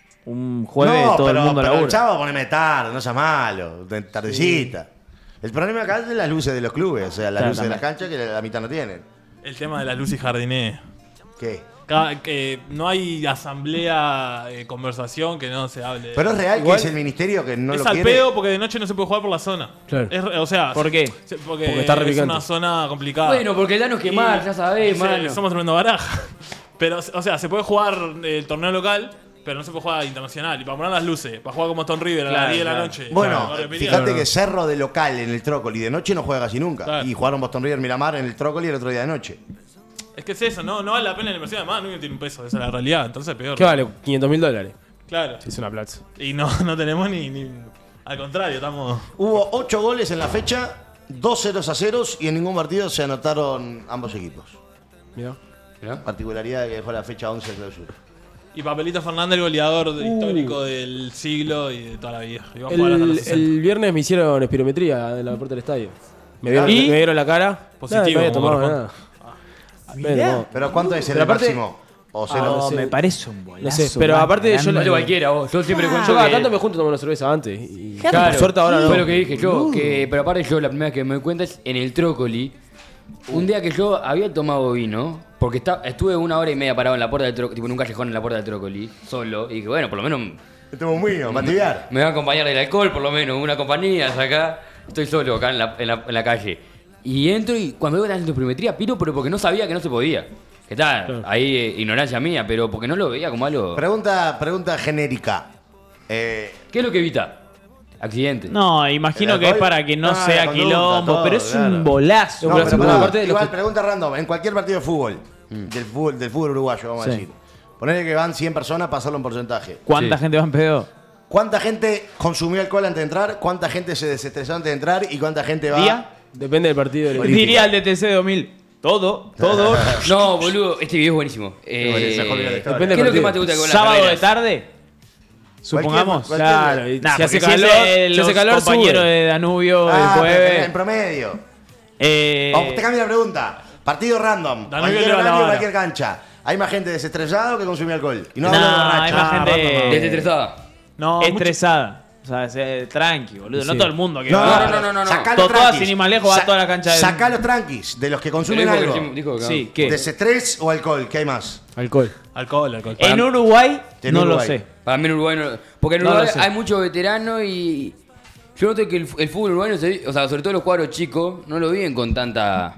Un jueves no, todo pero, el mundo pero el labura. sábado poneme tarde, no sea malo, tardecita. El problema acá es las luces de los clubes, o sea, las Claro, luces de las también. canchas que la mitad no tienen. El tema de la luz y jardiné. ¿Qué? Que no hay asamblea, conversación que no se hable. Pero es real Igual- que es el ministerio que no es lo al quiere. pedo porque de noche no se puede jugar por la zona. Claro. O sea, ¿Por qué? Porque está es repicante. una zona complicada. Bueno, porque el daño es quemar, Y- ya sabés, y mano. Somos tremendo baraja. Pero, o sea, se puede jugar el torneo local, pero no se puede jugar internacional. Y para poner las luces, para jugar como Boston River a Claro, las 10 de la claro. noche. Bueno, Barrio Piria. fíjate que Cerro de local en el Trócoli de noche no juega casi nunca. Claro. Y jugaron Boston River Miramar en el Trócoli el otro día de noche. Es que es eso, no vale la pena la inversión. Además, no tiene un peso, esa es la realidad. Entonces, peor. ¿Qué vale? $500,000. Claro. Sí, es una plata. Y no tenemos ni. Al contrario, estamos. Hubo 8 goles en la fecha, 2 0-0 y en ningún partido se anotaron ambos equipos. Mira. Particularidad de que fue la fecha 11 de clausura. Y Papelito Fernández, el goleador histórico del siglo y de toda la vida. Iba a jugar hasta los 60. El viernes me hicieron espirometría en la puerta del estadio. Me vieron la cara. Positivo, Nada, no había como tomado corresponde. nada. Me había tomado. Pero ¿cuánto es el Pero aparte- máximo? O cero. no sé. me parece un bolazo. No sé, pero aparte yo No te cualquiera, vos. Yo siempre cuento Yo cada que- tanto me junto a tomar una cerveza antes. Y Claro, por suerte ahora no. fue lo que dije yo. Pero aparte yo, la primera vez que me doy cuenta es en el Trócoli. Un día que yo había tomado vino, porque estuve 1 hora y media parado en la puerta del Trócoli, tipo en un callejón en la puerta del Trócoli, solo, y dije, bueno, por lo menos Este es un mío, para tibiar. me va a acompañar del alcohol, por lo menos, una compañía, acá. Estoy solo acá en la calle. Y entro y cuando veo que están haciendo primetría, piro, pero porque no sabía que no se podía. Que tal, ahí ignorancia mía, pero porque no lo veía como algo. Pregunta genérica. ¿Qué es lo que evita? Accidentes. No, imagino ¿El que es alcohol? para que no Ah, sea la conducta, quilombo, todo, pero es claro. un bolazo. No, pero pero pará, pará, aparte de igual, los que- pregunta random. En cualquier partido de fútbol, del fútbol uruguayo, vamos a Sí. decir. Ponele que van 100 personas, pasarlo en porcentaje. ¿Cuánta Sí. gente va en pedo? ¿Cuánta gente consumió alcohol antes de entrar? ¿Cuánta gente se desestresó antes de entrar? ¿Y cuánta gente va? ¿Día? Depende del partido. del equipo. Diría el DTC 2000. Todo. No, boludo, este video es buenísimo. bueno, ese es mejor video de la historia. Depende ¿Qué es lo que del más te gusta con las Sábado de carreras? tarde. Supongamos. Cualquier- Claro, y Nah, si hace porque calor, es si hace calor, compañeros sube. de Danubio el Ah, pero jueves. en promedio. Eh, Vamos, te cambio la pregunta. Partido random. Danubio Cualquier lleva la horario, vara. cualquier cancha. Hay más gente desestrellado que consumió alcohol. Y no No, hablo de hay borracho. más gente Desestresada. No, mucho- estresada. O sea, tranqui, boludo. No Sí. todo el mundo que No, va. no. Sacá los Todas tranquis. sin ir más lejos, va a toda la cancha del- Sacá los tranquis, de los que consumen Pero algo. dijo que- dijo que- Sí, ¿qué? ¿Desestrés o alcohol? ¿Qué hay más? Alcohol. Alcohol. En Uruguay En no Uruguay. lo sé. Para mí en Uruguay no. Porque en No Uruguay lo sé. hay muchos veteranos y. Yo noto que el fútbol uruguayo, o sea, sobre todo los cuadros chicos, no lo viven con tanta.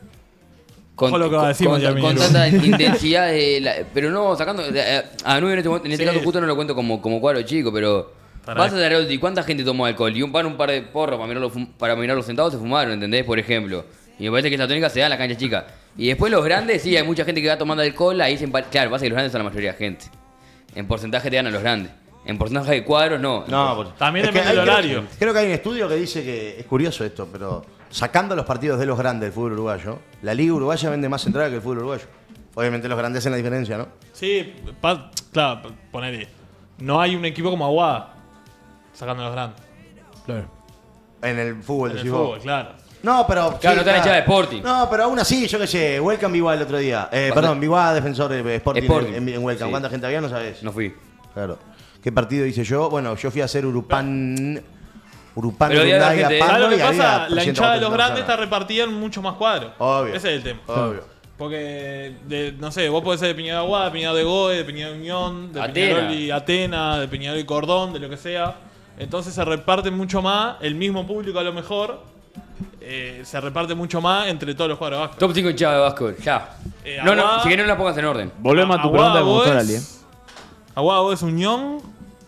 Ojo lo que va a decir con Miami. tanta intensidad pero no, sacando. A Danubio en este, momento, en este Sí. caso justo no lo cuento como cuadro chico, pero. Para Vas a Daroldi, ¿cuánta gente tomó alcohol? Y un par de porros para mirarlos sentados se fumaron, ¿entendés? Por ejemplo. Y me parece que esa tónica se da en la cancha chica. Y después los grandes, sí, hay mucha gente que va tomando alcohol, ahí claro, pasa que los grandes son la mayoría de gente. En porcentaje te dan a los grandes. En porcentaje de cuadros, no. No, pues, También es que depende del hay- horario. Creo que hay un estudio que dice que es curioso esto, pero sacando los partidos de los grandes del fútbol uruguayo, la liga uruguaya vende más entrada que el fútbol uruguayo. Obviamente los grandes hacen la diferencia, ¿no? Sí, claro, ponele. No hay un equipo como Aguada. Sacando los grandes. Claro. En el fútbol, En el decís vos. fútbol, claro. No, pero. Claro, no están claro. hechas de Sporting. No, pero aún así, yo qué sé, Welcome Biguá el otro día. Perdón, Biguá defensor de Sporting, Sporting. en Welcome. Sí. ¿Cuánta gente había? No sabes. No fui. Claro. ¿Qué partido hice yo? Bueno, yo fui a hacer Urupan. Urupan, Pero había Urunday, gente, ¿eh? Apando, ¿Sabes lo que y había pasa? La 300 hinchada de los 400 grandes está personas. repartida en muchos más cuadros. Obvio. Ese es el tema. Obvio. Porque, no sé, vos podés ser de Peñarol de Aguada, de Peñarol de Goe, de Peñarol de Unión, de Atena. Peñarol y Atena, de Peñarol y Cordón, de lo que sea. Entonces se reparte mucho más, el mismo público a lo mejor, se reparte mucho más entre todos los jugadores de básquet. Top 5 hinchadas de básquetbol, ya. No, Aguada- si querés no la pongas en orden. Volvemos a tu Aguada pregunta que me gustó, Boys, Lali. Aguada Boys Unión.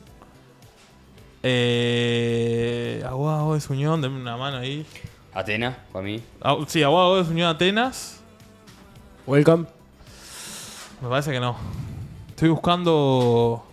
Aguada Boys Unión, denme una mano ahí. Atenas, para mí. Sí, Aguada Boys Unión Atenas. Welcome. Me parece que no. Estoy buscando.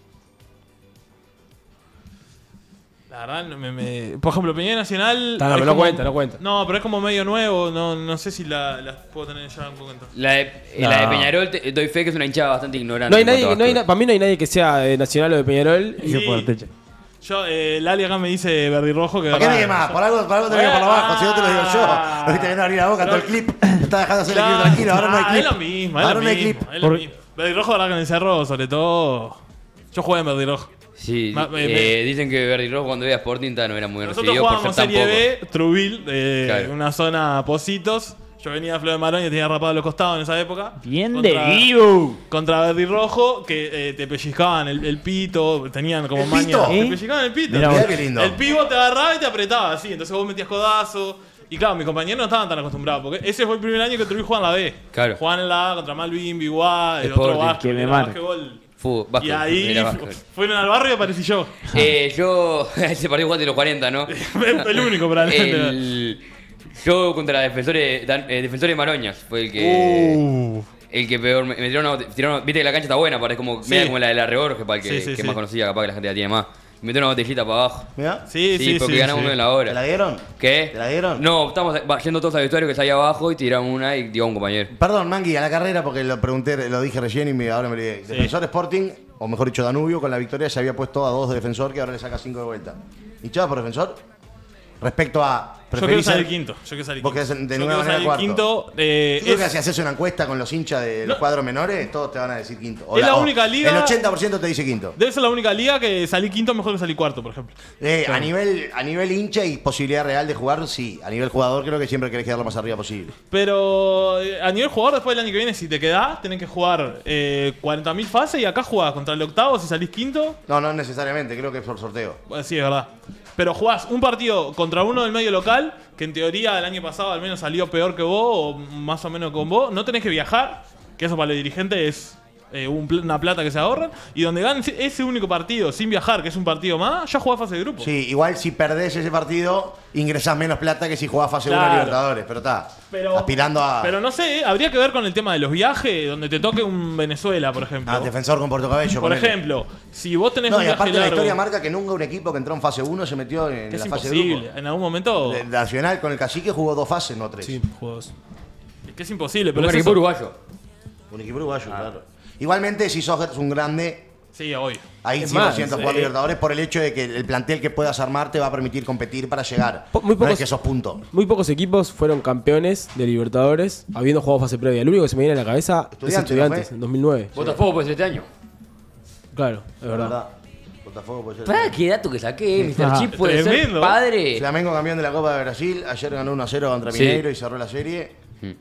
La verdad, por ejemplo, Peñarol Nacional. No, es no como- cuenta, no cuenta. No, pero es como medio nuevo. No sé si la puedo tener ya un poco entonces. La de Peñarol, doy fe que es una hinchada bastante ignorante. No hay en cuanto nadie, a básquetbol. para mí no hay nadie que sea de Nacional o de Peñarol. Sí. Yo, Lali acá me dice verde y rojo que. ¿Para qué me quemás? Por algo tenés que ir por abajo, si no te lo digo yo. No viste que no abrir la boca todo el clip. Me está dejando hacer el clip tranquilo, ahora no hay clip. Es lo mismo, es Ahora lo no hay mismo. clip. Es lo mismo. Verde y rojo, verdad que en el cerro, sobre todo. Yo jugué en verde y rojo. Sí, Me- dicen que Verde y Rojo cuando veía Sporting no era muy Nosotros recibido por jugábamos ser tan Serie poco. B, Truville, Claro. una zona Positos. Yo venía a Flor de Marón y tenía rapado los costados en esa época. Bien Contra- de vivo. Contra Verde y Rojo, que te pellizcaban el pito, tenían como ¿El maña. pito? Te ¿Eh? pellizcaban el pito. Mirá qué lindo. El pivo te agarraba y te apretaba así, entonces vos metías codazo. Y claro, mis compañeros no estaban tan acostumbrados, porque ese fue el primer año que Trujillo jugaba en la B. Claro. Jugaban en la A contra Malvin, Biguá, el Sporting, otro básquet, que me era marca. básquetbol. Fútbol, Y básquetbol, ahí era básquetbol. fueron al barrio y aparecí yo. Yo, ese partido jugaste los 40, ¿no? El único, probablemente. Yo contra Defensores de Maroñas fue el que peor me tiraron, viste que la cancha está buena, parece como Sí. media como la de la Reborge, para el que, Sí, sí, que sí. más conocida, capaz que la gente la tiene más. Me metieron una botellita para abajo. Mirá. Sí, porque ganamos uno en la ¿Te hora. la dieron? ¿Qué? ¿Te la dieron? No, estamos yendo todos al vestuario que está ahí abajo y tiramos una y dio a un compañero. Perdón, Mangui, a la carrera porque lo pregunté, lo dije recién y ahora me olvidé. Defensor Sporting, o mejor dicho Danubio, con la victoria se había puesto a 2 de Defensor que ahora le saca 5 de vuelta. ¿Hinchada por Defensor? Respecto a... Yo quiero ¿preferís salir ser- quinto. Yo quiero salir Vos quinto. querés de Yo nueva quiero manera salir cuarto. quinto. Yo creo que si haces una encuesta con los hinchas de los cuadros menores, todos te van a decir quinto. Es la única liga- El 80% te dice quinto. Debe ser la única liga que salí quinto mejor que salí cuarto, por ejemplo. A nivel hincha y posibilidad real de jugar, sí. A nivel jugador creo que siempre querés quedar lo más arriba posible. Pero a nivel jugador, después del año que viene, si te quedás, tenés que jugar 40.000 fases y acá jugás contra el octavo si salís quinto. No necesariamente, creo que es por sorteo. Sí, es verdad. Pero jugás un partido contra uno del medio local, que en teoría el año pasado al menos salió peor que vos, o más o menos con vos. No tenés que viajar, que eso para los dirigentes es una plata que se ahorran. Y donde ganen ese único partido sin viajar, que es un partido más, ya jugás fase de grupo. Sí, igual si perdés ese partido, ingresás menos plata que si jugás fase 1 Claro. Libertadores, pero está. Aspirando a. Pero no sé, habría que ver con el tema de los viajes, donde te toque un Venezuela, por ejemplo. Defensor con Puerto Cabello. Por ponele. ejemplo, si vos tenés No, un y viaje aparte la largo, historia marca que nunca un equipo que entró en fase 1 se metió en que la es fase de imposible. grupo. En algún momento, Nacional con el Cacique jugó 2 fases, no 3. Sí, juegos. es que es imposible. Pero Un es equipo eso. uruguayo. Un equipo uruguayo, claro. Igualmente, si sos un grande, Sí, obvio. ahí Es 100% más, jugar Libertadores por el hecho de que el plantel que puedas armar te va a permitir competir para llegar. Muy No es pocos- que sos punto. Muy pocos equipos fueron campeones de Libertadores habiendo jugado fase previa. El único que se me viene a la cabeza es Estudiantes, ¿no Estudiantes, fue? en 2009. Botafogo puede ser este año. Claro, es La verdad. Botafogo puede ser. Pará, qué dato que saqué, Mr. Ah, Chip puede tremendo. ser padre. Flamengo campeón de la Copa de Brasil. Ayer ganó 1-0 contra Sí. Mineiro y cerró la serie. Mm.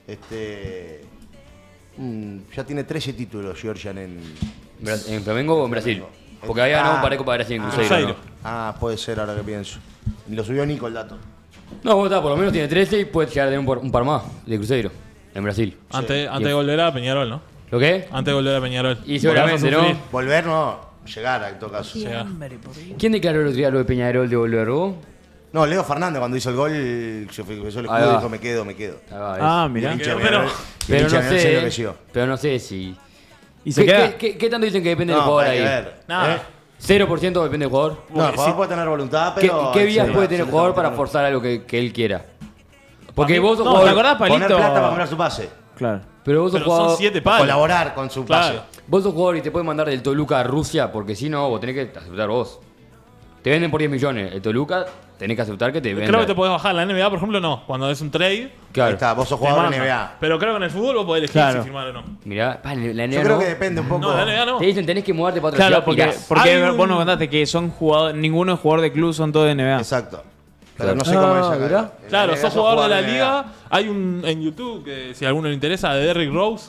Ya tiene 13 títulos Georgian en. ¿En Flamengo o en Brasil? Porque había ganado un par de Copa de Brasil en Cruzeiro, Cruzeiro. ¿no? Puede ser ahora que pienso. Lo subió Nico el dato. No, vos está, por lo menos tiene 13 y puede llegar a tener un par más de Cruzeiro en Brasil. Antes de volver a Peñarol, ¿no? ¿Lo qué? Antes de volver a Peñarol. Y seguramente, Volvás a sufrir. ¿no? Volver no, llegar en todo caso. Llegar. ¿Quién declaró el otro día lo de Peñarol de volver vos? No, Leo Fernández cuando hizo el gol, se fue el escudo Ahí y va. dijo me quedo. Ah, mirá. Y el hincha de Pero- Peñarol- el Pero hincha no de Peñarol se sé. enloqueció. Pero no sé si. Y se queda. ¿Qué tanto dicen que depende del No, jugador hay que ahí? ver. Nada. 0% depende del jugador. No, el jugador puede tener voluntad, ¿Qué, pero. qué vías sí, puede tener el sí, jugador sí, para sí. forzar algo que él quiera? Porque mí- vos sos No, jugador. ¿te acordás, Poner Palito? plata para comprar su pase. Claro. Pero vos sos Pero son jugador. 7 palos. Colaborar con su pase. Claro. Vos sos jugador y te pueden mandar del Toluca a Rusia, porque si no, vos tenés que aceptar vos. Te venden por 10 millones. El Toluca, tenés que aceptar que te venden. Creo que te podés bajar. La NBA, por ejemplo, no. Cuando es un trade, Ahí Claro. está, vos sos te jugador de manda. NBA. Pero creo que en el fútbol vos podés elegir Claro. si firmar o no. Mirá, la NBA Yo creo no. que depende un poco. No, la NBA no. Te dicen tenés que mudarte para otra Claro, ciudad. porque Hay un- vos nos contaste que son jugadores, ninguno es jugador de club, son todos de NBA. Exacto. Claro. Pero no sé cómo es acá. mirá. En la Claro, NBA sos jugador de la NBA. liga. Hay un en YouTube que si a alguno le interesa de Derrick Rose,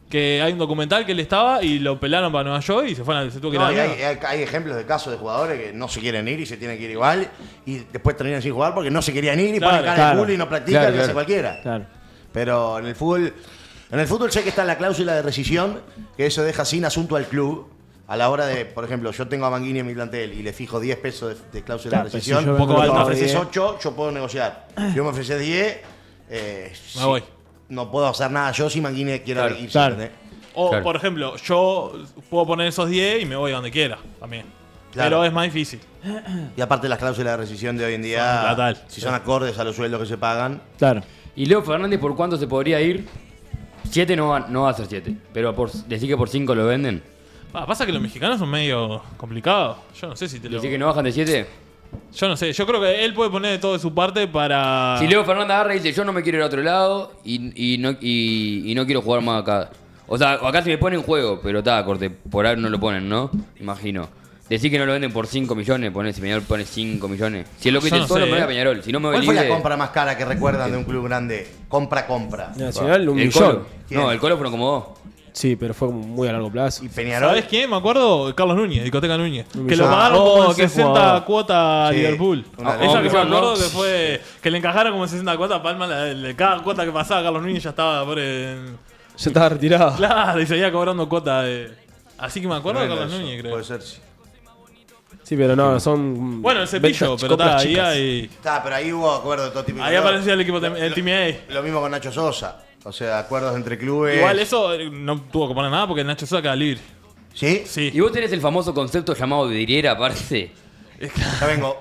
que hay un documental que él estaba y lo pelaron para Nueva York y se tuvo que ir No, a y la hay, mierda. hay ejemplos de casos de jugadores que no se quieren ir y se tienen que ir igual y después terminan sin jugar porque no se querían ir y Claro, ponen cara claro. de culo y no practican, Claro, que hace claro. cualquiera. Claro. Pero en el fútbol sé que está la cláusula de rescisión, que eso deja sin asunto al club. A la hora de, por ejemplo, yo tengo a Manguini en mi plantel y le fijo 10 pesos de cláusula Claro, de pues rescisión. si yo Un poco si alta. me ofreces 10. 8, yo puedo negociar. Si vos me ofreces 10, Me voy. no puedo hacer nada yo si Manguini quiere Claro, irse. claro. ¿entendés? O, Claro. por ejemplo, yo puedo poner esos 10 y me voy a donde quiera también. Claro. Pero es más difícil. Y aparte las cláusulas de rescisión de hoy en día, Son platal. si son acordes a los sueldos que se pagan, Claro. ¿Y Leo Fernández por cuánto se podría ir? 7 no va a ser 7. Pero decir que por 5 lo venden. Pasa que los mexicanos son medio complicados. Yo no sé si te lo... Decir que no bajan de 7. Yo no sé. Yo creo que él puede poner de todo de su parte para... Si Leo Fernández agarra y dice, yo no me quiero ir a otro lado y no quiero jugar más acá. O sea, acá se me pone en juego, pero está, corte, por ahí no lo ponen, ¿no? Imagino. Decir que no lo venden por 5 millones, si Peñarol pone 5 millones. Si es lo que Yo dice no solo sé, me voy a ¿eh? Peñarol, si no me voy ¿cuál fue la libre. compra más cara que recuerdan de un club grande? Compra. Nacional, un El millón. Colo. ¿Quién? No, el Colo fueron como 2. Sí, pero fue muy a largo plazo. Y Peñarol. ¿Sabes quién? Me acuerdo, Carlos Núñez, Discoteca Núñez. Que lo millón. pagaron como en qué 60 jugador. cuotas a Sí, Liverpool. una Esa locura. que me millón, ¿no? acuerdo que fue... Que le encajaron como en 60 cuotas, Palma, cada cuota que pasaba Carlos Núñez ya estaba por en... Ya estaba retirado. Claro, y seguía cobrando cuota de... Así que me acuerdo de Tremendo Carlos eso. Núñez, creo. Puede ser, sí. Sí, pero no, son. Bueno, el cepillo, ventas, pero está compras ahí, chicas. ahí. Está, pero ahí hubo acuerdos de todo tipo. Ahí aparecía el equipo, el Team A. Lo mismo con Nacho Sosa. O sea, acuerdos entre clubes. Igual eso no tuvo que poner nada porque el Nacho Sosa queda libre. ¿Sí? Sí. Y vos tenés el famoso concepto llamado vidriera, aparte. Ya vengo.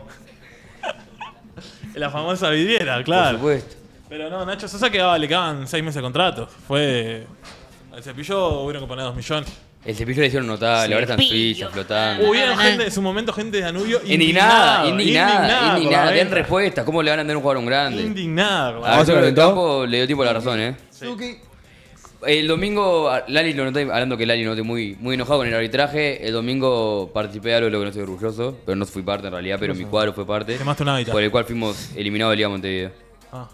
La famosa vidriera, Por claro. supuesto. Pero no, Nacho Sosa le quedaban 6 meses de contrato. Fue... Al cepillo hubieron que poner 2 millones. El cepillo le hicieron notable, ahora están suizas, flotando. Hubieron gente, en su momento, gente de Danubio Indignada. con la Den venta. respuestas. ¿Cómo le van a dar un jugador a un grande? Indignada. con la A ¿Vos se Arturo lo del contó? Campo le dio tipo la razón, ¿eh? El domingo, Lali lo noté, hablando que Lali lo noté muy enojado con el arbitraje. El domingo participé de algo de lo que no estoy orgulloso, pero no fui parte en realidad, pero mi cuadro fue parte. Quemaste un hábitat. Por el cual fuimos eliminados de Liga Montevideo. Ah.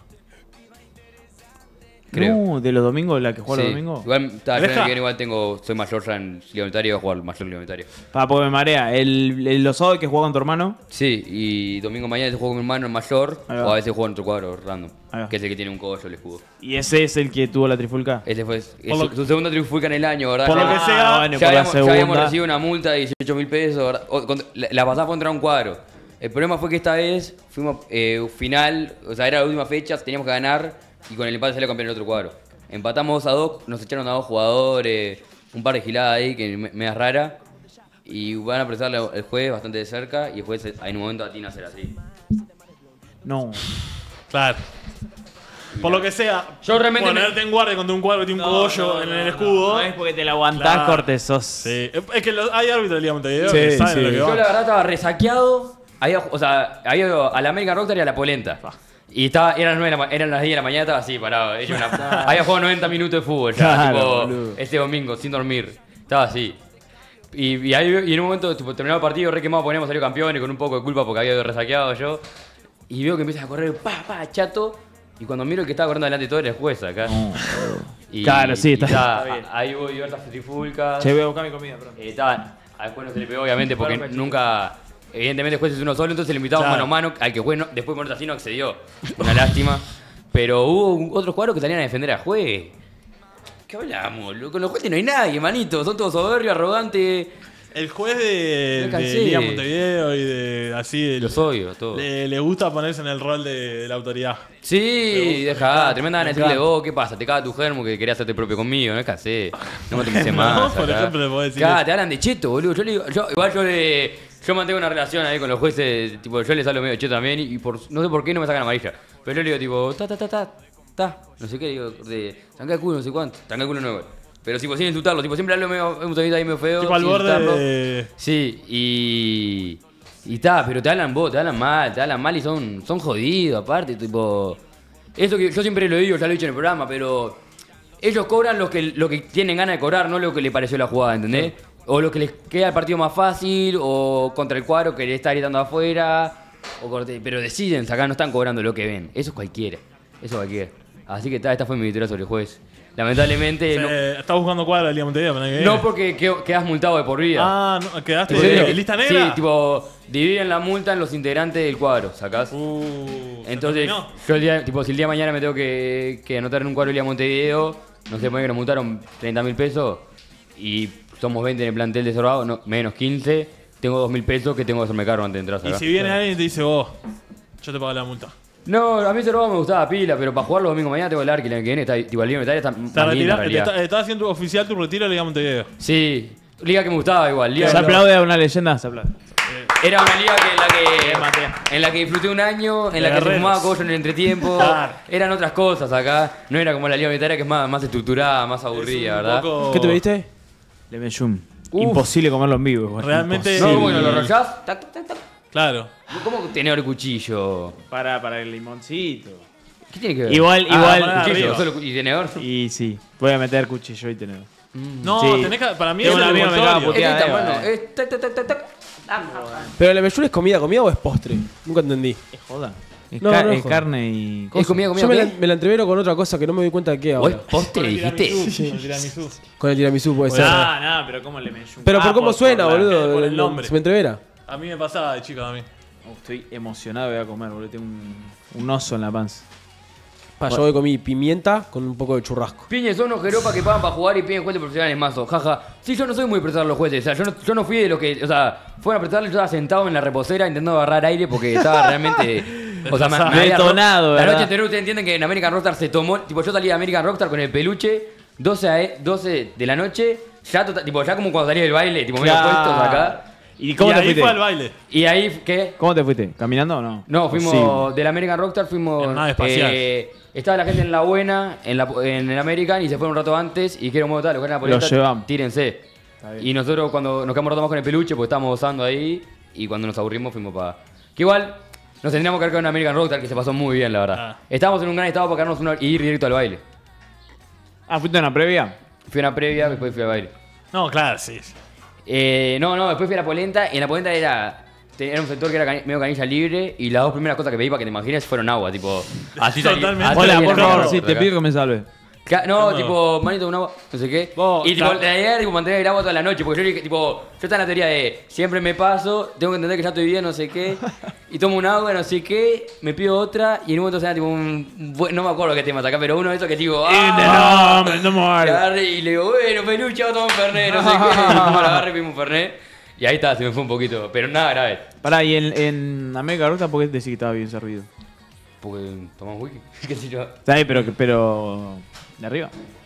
Creo. No, de los domingos, la que juega Sí. los domingos. Igual, yo en el Deja. que viene igual soy mayor ya en Liga Monetaria y voy a jugar mayor Liga Monetaria. Porque me marea. Los sábados que juega con tu hermano. Sí, y domingo mañana te juego con mi hermano en mayor, Ahí va. o a veces juego en otro cuadro random, Ahí va. que es el que tiene un cogollo el escudo. Y ese es el que tuvo la trifulca. Este fue Por lo- su segunda trifulca en el año, ¿verdad? Por lo que sea, bueno, ya, por la habíamos, ya habíamos segunda. recibido una multa de 18.000 pesos. ¿verdad? La pasada fue contra un cuadro. El problema fue que esta vez fuimos final, o sea, era la última fecha, teníamos que ganar y con el empate salió campeón el otro cuadro. Empatamos a 2, nos echaron a 2 jugadores, un par de giladas ahí que me da rara. Y van a prestarle el juez bastante de cerca y el juez en un momento atina a hacer así. No. Claro. Por lo que sea, Yo realmente ponerte en guardia contra un cuadro que tiene un cogollo en el escudo. No es porque te la aguantás, Claro. Corte, sos. Sí. Es que hay árbitros de Liga Montevideo Sí, que saben sí. lo que Yo va. la verdad estaba resaqueado. Había ido a la American Rockstar y a la Polenta. Y eran las 10 de la mañana, estaba así, parado. Había jugado 90 minutos de fútbol ya, Claro, tipo, boludo. este domingo, sin dormir. Estaba así. Y en un momento, tipo, terminado el partido, re quemado, ponemos salió campeones con un poco de culpa porque había ido resaqueado yo. Y veo que empiezas a correr, chato. Y cuando miro el que estaba corriendo delante de todo era el juez acá. Claro, sí, está bien. Ahí voy a ver las trifulcas. Che, voy a buscar mi comida, pronto. Después no se le pegó, obviamente, porque nunca. Evidentemente, el juez es uno solo, entonces le invitamos Claro. mano a mano. Al que el juez después por así no accedió. Una lástima. Pero hubo otros cuadros que salían a defender al juez. ¿Qué hablamos? Con los jueces no hay nadie, manito. Son todos soberbios, arrogantes. El juez Me de cansé. Liga Montevideo y de así. Los odio, a todos. Le gusta ponerse en el rol de la autoridad. Sí, deja, tremenda ganas de me decirle, encanta. vos, ¿qué pasa? Te caga tu germo que querías hacerte propio conmigo, no es casé. No me te más. No, por acá. ejemplo, le podés decir Acá, eso. te hablan de cheto, boludo. Yo mantengo una relación ahí con los jueces, tipo, yo les hablo medio cheto también y no sé por qué no me sacan amarilla. Pero yo le digo, tipo, no sé qué, digo, tanca el culo, no sé cuánto, tanca el culo no igual. Pero tipo, sin insultarlo, tipo, siempre hablo medio, un tonito ahí medio feo. Tipo al sin borde insultarlo. de... Sí, y pero te hablan mal y son jodidos, aparte, tipo. Eso que yo siempre lo digo, ya lo he dicho en el programa, pero ellos cobran lo que tienen ganas de cobrar, no lo que les pareció la jugada, ¿entendés? O lo que les queda el partido más fácil, o contra el cuadro que le está gritando afuera, pero deciden sacar, no están cobrando lo que ven. Eso es cualquiera. Esta fue mi victoria sobre el juez. lamentablemente no. Estás buscando cuadra el día Montevideo, pero No, porque quedas multado de por vida. Ah, no, quedaste Tipo, en lista negra. Sí, tipo, dividen la multa en los integrantes del cuadro, ¿sacás? ¿se Entonces, terminó? yo el día, tipo, si el día de mañana me tengo que anotar en un cuadro el día Montevideo, no sé, puede que nos multaron 30.000 pesos y somos 20 en el plantel de Sorgado, no, menos 15, tengo 2.000 pesos que tengo que hacerme cargo antes de entrar, Y ¿sacás? si viene alguien y te dice, vos, yo te pago la multa. No, a mí Sorgado me gustaba pila, pero para jugar los domingos mañana tengo el arque, el año que viene está, tipo, el Liga Italia está Te más linda, en retirás, realidad. estás haciendo oficial tu retiro de Liga Montevideo. Sí, liga que me gustaba igual, liga Se aplaude a una leyenda, se aplaude. Era una liga en la que disfruté un año, en la que se Guerreros. fumaba collo en el entretiempo. Claro. Eran otras cosas acá. No era como la liga unitaria que es más estructurada, más aburrida, Un ¿verdad? poco- ¿Qué te pediste? Le Menjum. Uf. Imposible comerlo en vivo. igual. Realmente. No, bueno, lo rollás. Tac, tac, tac. Claro. ¿Cómo tenedor y cuchillo? Para el limoncito. ¿Qué tiene que ver? Igual, para Cuchillo, arriba. solo y tenedor. Y sí, voy a meter cuchillo y tenedor. No, Sí. tenés que. Para mí Tengo es un el amigo que me envoltorio. acaba de Es de putear, tamaño. eh. Es tac, tac, tac, tac, tac. ¿Pero la meyur es comida o es postre? Nunca entendí. Es joda. Es, No, no es es joda. carne y. Es comida, Yo me la, ¿qué? me la entrevero con otra cosa que no me doy cuenta de qué ¿O es ahora. postre, Con el dijiste? tiramisú, con el tiramisú. Con el tiramisú puede ser. No, pero ¿cómo le Menjum? Pero por cómo suena, por boludo. por el nombre. Se me entrevera. A mí me pasaba de chico a mí. Estoy emocionado, voy a comer, boludo. Tengo un oso en la panza. Yo hoy comí pimienta con un poco de churrasco. Piñes son unos jeropas que pagan para jugar y piden jueces profesionales mazo. Jaja. Sí, yo no soy muy prestar a los jueces. O sea, yo no fui de los que. O sea, fueron a prestarle, yo estaba sentado en la reposera intentando agarrar aire porque estaba realmente. O sea, me había Detonado, La ¿verdad? noche anterior ustedes entienden que en American Rockstar se tomó. Tipo, yo salí de American Rockstar con el peluche, 12 de la noche. Ya, tipo, ya como cuando salí del baile, tipo, medio Claro. puestos acá. ¿Y cómo y te ahí fuiste? fue al baile. Y ahí, ¿qué? ¿Cómo te fuiste? ¿Caminando o no? No, fuimos del American Rockstar, fuimos. En nave espacial. Estaba la gente en la buena, en el American, y se fue un rato antes. Y dijeron, bueno, tal, los que eran la Los polenta, llevamos. tírense. bien. Y nosotros, cuando nos quedamos un rato más con el peluche, pues estábamos gozando ahí. Y cuando nos aburrimos, fuimos para. Que igual, nos tendríamos que ver con un American Rockstar, que se pasó muy bien, la verdad. Ah. Estábamos en un gran estado para quedarnos y ir directo al baile. Ah, ¿fuiste a una previa? Fui a una previa, después fui al baile. No, claro, sí. No, después fui a la polenta. Y en la polenta era un sector que era medio canilla libre. Y las dos primeras cosas que pedí para que te imagines fueron agua, tipo. Así salí. Totalmente. así Hola, salí por en la favor, mierda, sí, te acá. pido que me salve. No, No. tipo, manito, un agua, no sé qué. Vos, Y tipo, claro. la idea era tipo, mantener el agua toda la noche. Porque yo dije, tipo, yo estaba en la teoría de siempre me paso, tengo que entender que ya estoy bien, no sé qué. Y tomo un agua, no sé qué, me pido otra. Y en un momento se da tipo no me acuerdo qué tema acá, pero uno de esos que digo, ¡ah! No, no me Le agarré y le digo, bueno, peluche, vamos a tomar un fernet, no sé qué. Y como la agarré, pedimos un fernet. Y ahí está, se me fue un poquito. Pero nada grave. Pará, y en América Rockstar, ¿por qué decís que estaba bien servido? Porque tomamos wiki, qué sé yo. Está ahí, pero. ¿De arriba?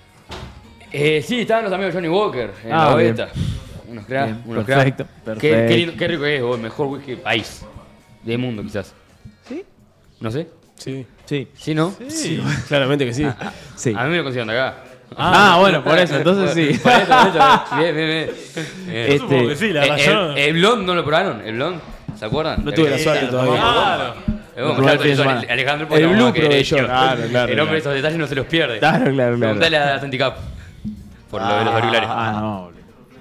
Sí, estaban los amigos Johnny Walker en Ah, la bien. beta. Unos cracks, Bien, unos perfecto, cracks. perfecto. Qué lindo, qué rico es, el mejor whisky del país. Del mundo, quizás. ¿Sí? No sé. Sí. Sí. ¿Sí, no? Sí, claramente que sí. Sí. A mí me lo consideran de acá. Ah, bueno, por eso, entonces sí. Por eso. Bien, bien, bien. Este, Supongo que sí, la verdad. yo- El blond no lo probaron, el blond. ¿Se acuerdan? No tuve la suerte todavía. Claro. Lo probé el fin de semana. Alejandro El porque blue no, que probé derecho. yo. Claro, claro, El hombre claro. esos detalles no se los pierde. Claro, claro, claro. Preguntale a Santicap. Por lo de los auriculares. Ah, no, boludo.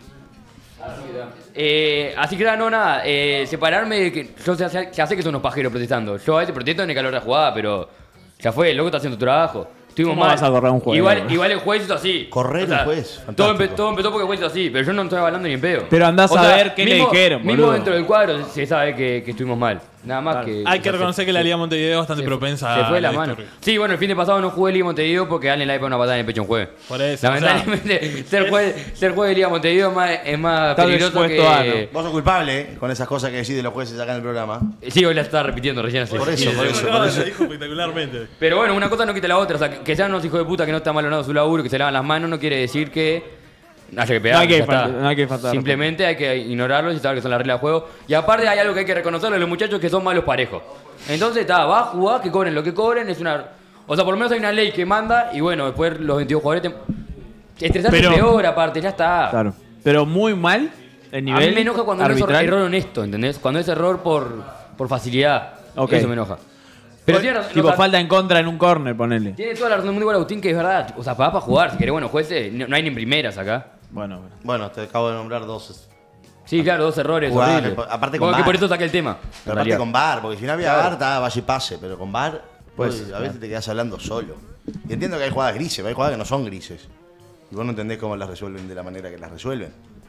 Así que nada, separarme, que yo ya sé que son unos pajeros protestando. Yo a veces protesto en el calor de la jugada, pero ya fue, el loco está haciendo tu trabajo. Estuvimos ¿Cómo mal. vas a correr un juez, Igual, boludo? igual el juez hizo así. Correr un juez, Todo, fantástico. todo empezó porque el juez hizo así, pero yo no estoy hablando ni en pedo. Pero andás a ver qué le dijeron, Mismo boludo. dentro del cuadro se sabe que estuvimos mal. Nada más que. Hay que o sea, reconocer que la Liga Montevideo es bastante propensa se fue a la mano. disturbios. Sí, bueno, el fin de pasado no jugué Liga Montevideo porque Allen le pegó una patada en el pecho a un juez. Por eso, Lamentablemente, ser juez de Liga Montevideo es más Está peligroso dispuesto que. a, ¿no? Vos sos culpable, con esas cosas que decís de los jueces acá en el programa. Sí, hoy la estaba repitiendo recién así. Por eso, por eso, No, por eso. lo dijo espectacularmente. Pero bueno, una cosa no quita la otra. O sea, que sean unos hijos de puta que no están mal su laburo, que se lavan las manos, no quiere decir que haya que pegar. No hay que no hay que faltar. Simplemente hay que ignorarlos y saber que son las reglas del juego. Y aparte hay algo que hay que reconocerle a los muchachos que son malos parejos. Entonces, va a jugar, que cobren lo que cobren. Es una. O sea, por lo menos hay una ley que manda y bueno, después los 22 jugadores estresarse Pero- peor, aparte, ya está. Claro. Pero muy mal el A nivel. mí me enoja cuando no arbitral. es error honesto, ¿entendés? Cuando es error por facilidad. Ok. Eso me enoja. Pero tiene razón, Tipo, o sea, falta en contra en un corner, ponele. tiene toda la razón muy igual Agustín, que es verdad. O sea, para jugar, si querés, bueno, jueces, no hay ni en primeras acá. Bueno, Bueno, te acabo de nombrar dos. Sí, claro, dos errores Jugadas horribles. que- aparte con Bueno, que VAR. por eso saqué el tema. en Pero aparte realidad. con VAR, porque si no había Claro. VAR, estaba vaya y pase, pero con VAR, Pues, a veces te quedás hablando solo. Y entiendo que hay jugadas grises, pero hay jugadas que no son grises. Y vos no entendés cómo las resuelven de la manera que las resuelven.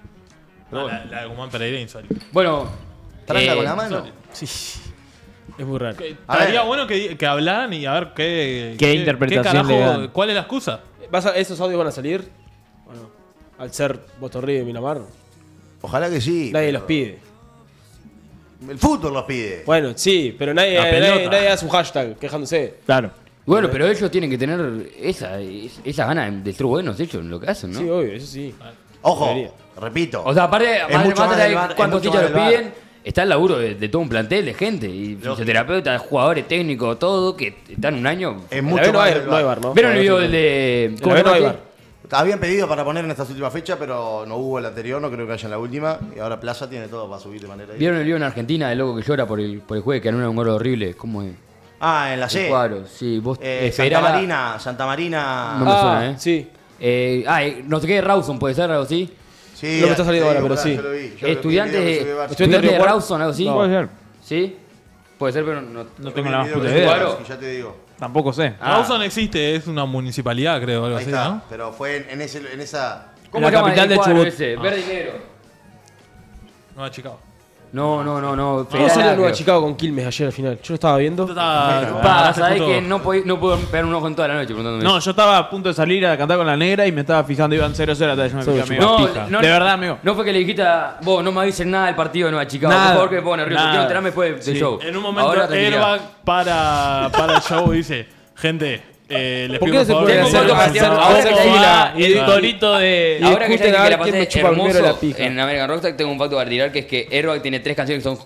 La de Guzmán Pereira insólito. Bueno, Tranca con la mano. Sí. Es muy raro. Estaría bueno que hablaran y a ver qué interpretación le dan. ¿Cuál es la excusa? ¿Esos audios van a salir? Bueno, al ser Botorrí de Miramar, Ojalá que sí. nadie pero los pide. El fútbol los pide. Bueno, sí, pero nadie, La pelota. nadie hace un hashtag quejándose. Claro. bueno, pero ellos tienen que tener esa gana de ser buenos ellos en lo que hacen, ¿no? Sí, obvio, eso sí. Ojo, Debería. repito. O sea, aparte, Es mucho más allá del de VAR, es cuántos mucho hinchas más lo del VAR. piden, está el laburo de todo un plantel de gente. Y fisioterapeutas, jugadores técnicos, todo, que están un año. Es En mucho la B no más hay, del no hay VAR. bar, ¿no? ¿Vieron el No, video no, del de. En la B no hay bar. Habían pedido para poner en estas últimas fechas, pero no hubo el anterior, no creo que haya en la última. Y ahora Plaza tiene todo para subir de manera. ¿Vieron el video en Argentina del loco que llora por el juegue que anula un gol horrible? ¿Cómo es? Ah, en la C. Claro, sí, vos Santa esperaba- Marina, Santa Marina. No me suena, ¿eh? Sí. No sé qué, Rawson, ¿puede ser algo así? Sí, No me está saliendo te ahora, digo, pero pará, sí. yo lo vi, yo lo vi, Estudiante el video que subió Barça. estudiante de Igual- Rawson, algo así. No. Puede ser. ¿Sí? Puede ser, pero no. No Yo tengo vi la el más video puta que subió idea. Claro. Barça, ya te digo. Tampoco sé. Rawson existe, es una municipalidad, creo, algo Ahí así, está, ¿no? pero fue en esa. ¿Cómo la se llama capital el de cuadro Chubut. ese? Verde y negro. Nueva Chicago. No. ¿Cómo Federal salió A, Nueva creo. Chicago con Quilmes ayer al final? Yo lo estaba viendo. Sabés que no puedo pegar un ojo en toda la noche preguntándome. No, yo estaba a punto de salir a cantar con la negra y me estaba fijando, iban 0-0 hasta yo me fijé, amigo. No, De verdad, amigo. No fue que le dijiste a vos, no me avisen nada del partido de Nueva Chicago. Nada, Por favor, que me pongo nervioso. nada. Quiero enterarme después del Sí. show. En un momento, Ahora tranquilidad. Airbag para el show y dice: Gente, les ¿Por pido qué no se por puede favor. hacer- que hacer- no ahora se que ponga la- y El torito de... Y Ahora que discuten ya a que ver la quién me pasé chupa primero la hermoso pija. en American Rockstar, tengo un facto para tirar que es que Airbag tiene 3 canciones que son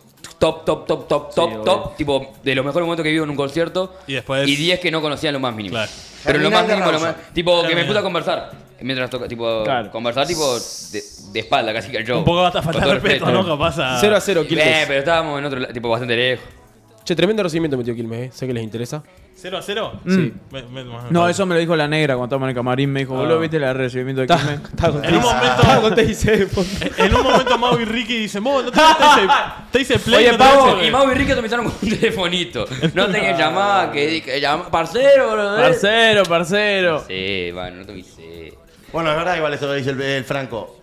top, tipo de los mejores momentos que he vivido en un concierto. Y después- Y 10 que no conocían lo más mínimo. Claro. Pero lo más Terminal de mínimo, Rawson. tipo que me Terminal. puse a conversar. Mientras toca, tipo, Claro. conversar tipo de espalda casi que el show. Un poco hasta Con falta todo de respeto, ¿no? Capaz a... 0-0 Quilmes. Pero estábamos en otro lado, tipo bastante lejos. Che, tremendo recibimiento metió Quilmes, Sé que les interesa. 0-0. Sí. No, eso me lo dijo la negra cuando estábamos en el camarín. Me dijo, boludo, ¿viste el recibimiento de Quilmes? Estaba con En un Teis. momento- Estaba con Teis, En un momento Mau y Ricky dicen: Vos, ¿no te dice play? Oye, no te Pavo, dice- y Mau y Ricky comenzaron con un telefonito. No te que llamar, que llama. Parcero, bro. Parcero. Sí, bueno, no te avisé. Bueno, es verdad, igual esto que dice el Franco.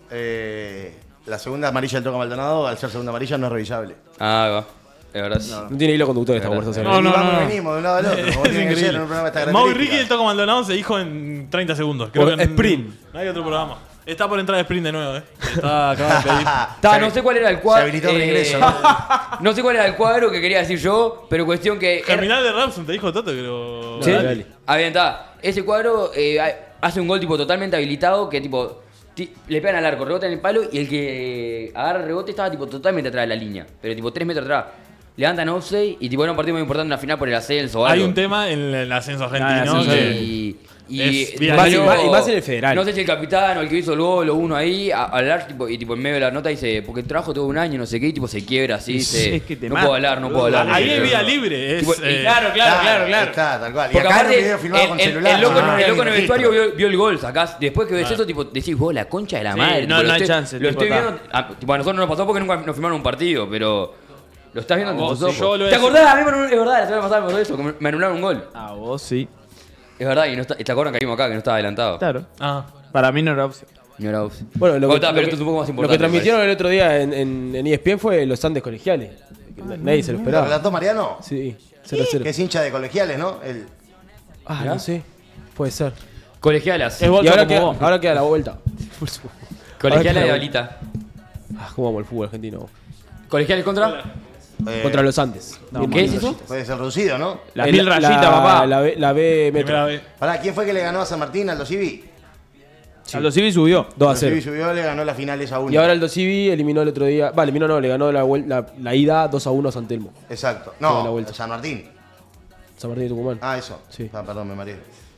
La segunda amarilla del Toca Maldonado, al ser segunda amarilla, no es revisable. Ah, va. Es verdad. Sí. No tiene hilo conductor esta conversación. No, no, Y vamos no. y venimos de un lado al otro, como Es tiene que ser increíble. en un programa de esta Mau y característica. Ricky el Toco Maldonado se dijo en 30 segundos. Por que sprint. No hay otro programa. Está por entrar Sprint de nuevo, Está acabando de pedir. No sé cuál era el cuadro. Se habilitó el ingreso, ¿no? No sé cuál era el cuadro que quería decir yo, pero cuestión que. Terminal de Rapson te dijo Toto, pero. Sí. Dale. Ah, bien, está. Ese cuadro hace un gol tipo totalmente habilitado que tipo le pegan al arco, rebota en el palo y el que agarra el rebote estaba tipo totalmente atrás de la línea, pero tipo 3 metros atrás. Levantan offside y tipo era un partido muy importante en la final por el ascenso o algo. Hay un tema en el ascenso argentino. Ah, sí, que- Y Es bien. Más- yo- y más en el federal. No sé si el capitán o el que hizo el gol o uno ahí a hablar tipo, y tipo en medio de la nota dice, porque trabajo todo un año, no sé qué, y tipo se quiebra así, dice, es que te no mata, puedo hablar, no puedo hablar. Ahí es vía libre. Es, Tipo, Claro. Está, tal cual. Y Porque acá en un aparte, video filmado con celular. el loco, no había el loco ni en el registro. vestuario vio el gol, sacás. Después que ves eso, tipo, decís, vos, la concha de la Sí, madre. no, tipo, no hay estoy- chance, Lo tipo, estoy está. viendo. Tipo, a nosotros no nos pasó porque nunca nos firmaron un partido, pero. Lo estás viendo en vos, tus sí, yo ojos. lo ¿Te he- acordás? A mí es verdad, la semana pasada me pasó eso, que me anularon un gol. A vos sí. Es verdad, y no está, ¿te acuerdas que vimos acá que no estaba adelantado? Claro. Ah. Para mí no era opción. No era opción. Bueno, Pero esto es un poco más lo importante. que transmitieron el otro día en ESPN fue los Andes colegiales. Nadie se lo ¿Lo esperaba. relató Mariano? Sí, Que 0-0. es hincha de colegiales, ¿no? El... Ah, no sé. Puede ser. Colegialas. Es bolsa Y como vos. ahora queda la vuelta. Colegialas de Ahora Balita. ¿Cómo vamos el fútbol argentino? ¿Colegiales contra? Contra los Andes. ¿Qué es eso? Puede ser reducido, ¿no? La mil rayita, la, papá. La B Metro. Primera vez. Pará, ¿quién fue que le ganó a San Martín, Aldo Civi? Aldo Civi subió. 2 a Aldo Civi 0. subió, le ganó las finales a 1. Y ahora el Civi eliminó el otro día. Vale, eliminó no, le ganó la ida 2 a 1 a San Telmo. Exacto. Toda la No, vuelta. San Martín. San Martín de Tucumán. Ah, eso. Sí. Ah, perdón, me mareé.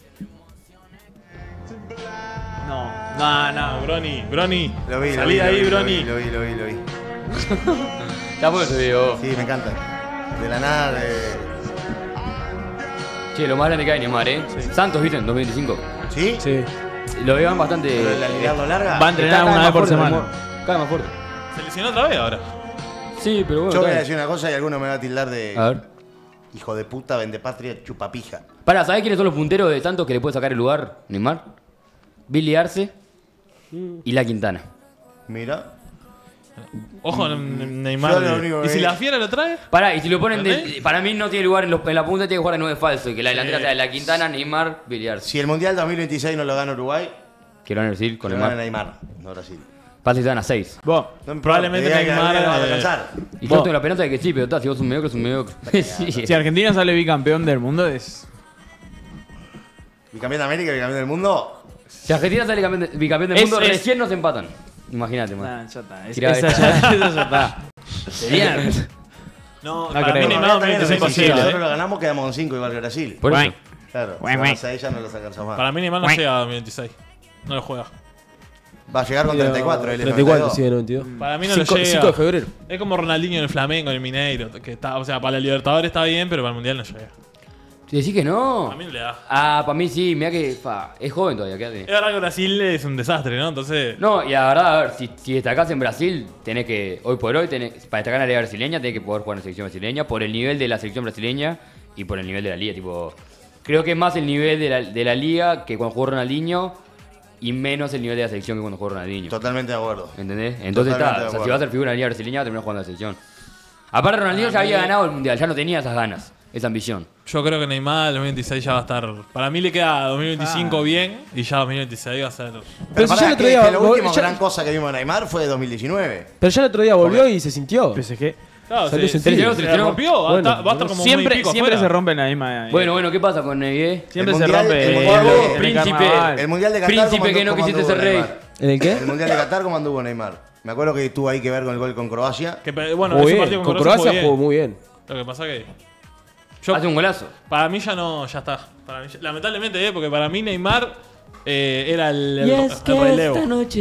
No. Brony. Lo vi, Salí de ahí, Brony. Lo vi. Está bueno ese video. Sí, me encanta. De la nada, Che, lo más grande que hay, Neymar, Santos, ¿viste? En 2025. ¿Sí? Sí. Lo vean bastante. Pero la lidiarlo larga. Va a entrenar Está cada una vez vez por más fuerte, semana. Neymar. Cada vez más fuerte. Se lesionó otra vez ahora. Sí, pero bueno. Yo voy a está decir una cosa y alguno me va a tildar de. bien. A ver. Hijo de puta, vendepatria, chupapija. Para, ¿sabés quiénes son los punteros de Santos que le puede sacar el lugar? Neymar, Billy Arce y La Quintana. Mira. Ojo, Yo Neymar. lo único que ¿Y si vi- la fiera lo trae? Pará, y si lo ponen ¿Entendés? para mí no tiene lugar en la punta, tiene que jugar de 9 falso. Y que la delantera sea La Quintana, Neymar, Billy Arce. Si el Mundial 2026 no lo gana Uruguay, Que lo van a decir con lo gana Neymar. Neymar, no Brasil. Pasa si van a 6. Vos, No me Probablemente importa, que Neymar, no va a alcanzar. Y yo tengo la esperanza de que sí, pero si vos sos un mediocre, sos un mediocre. Sí. si Argentina sale bicampeón del mundo es... Bicampeón de América, bicampeón del mundo. Si Argentina sale bicampeón del Es- mundo, es- recién nos empatan. Imagínate, man. Nah, ya está. Tirá Esa esta. ya, esa ya está. Sería. No, No para creo. mí Neymar No, también 2026 no sé si llega, nosotros ¿eh? lo ganamos, quedamos con 5 igual que Brasil. Por eso. Claro, Bueno, si bueno. vamos a ella no los alcanzamos más. Para mí Neymar no llega a 2026. No lo juega. Va a llegar con 34, él es 34, 92. sí, de 92. Para mí no lo 5 llega. de febrero. Es como Ronaldinho en el Flamengo, en el Mineiro. Que está, o sea, para el Libertadores está bien, pero para el Mundial no llega. ¿Te decís que no? A mí no le da. Ah, para mí sí, mira que es joven todavía, quédate. Es verdad que Brasil es un desastre, ¿no? Entonces. No, y la verdad, a ver, si destacás en Brasil, tenés que, hoy por hoy, para destacar en la liga brasileña, tenés que poder jugar en la selección brasileña por el nivel de la selección brasileña y por el nivel de la liga. Tipo, creo que es más el nivel de la liga que cuando jugó Ronaldinho y menos el nivel de la selección que cuando jugó Ronaldinho. Totalmente de acuerdo. ¿Entendés? Entonces Totalmente está, de o sea, si acuerdo. vas a ser figura en la liga brasileña, vas a terminar jugando en la selección. Aparte, Ronaldinho ya había ganado el mundial, ya no tenía esas ganas, esa ambición. Yo creo que Neymar 2026 ya va a estar. Para mí le queda 2025 bien y ya 2026 va a ser. Pero si pará, ya el otro que- día que la última ya- gran cosa que vimos de Neymar fue de 2019. Pero ya el otro día volvió y se sintió. PSG. Claro, Salió se sentido. se rompió. Bueno, va a estar como Siempre, un pico siempre afuera. se rompe en la misma... Bueno, ¿qué pasa con Neymar? siempre el se mundial- rompe el en mundial- en Príncipe. carnaval. El Mundial de Qatar. Príncipe ¿cómo que no anduvo quisiste ser rey. Neymar? ¿En el qué? El Mundial de Qatar, ¿cómo anduvo Neymar? Me acuerdo que tuvo ahí que ver con el gol con Croacia. Que, bueno, Jugó ese bien. partido Con Croacia Croacia jugó muy bien. Lo que pasa que. Yo, Hace un golazo. para mí ya no, ya está. Para mí lamentablemente, porque para mí Neymar era el relevo.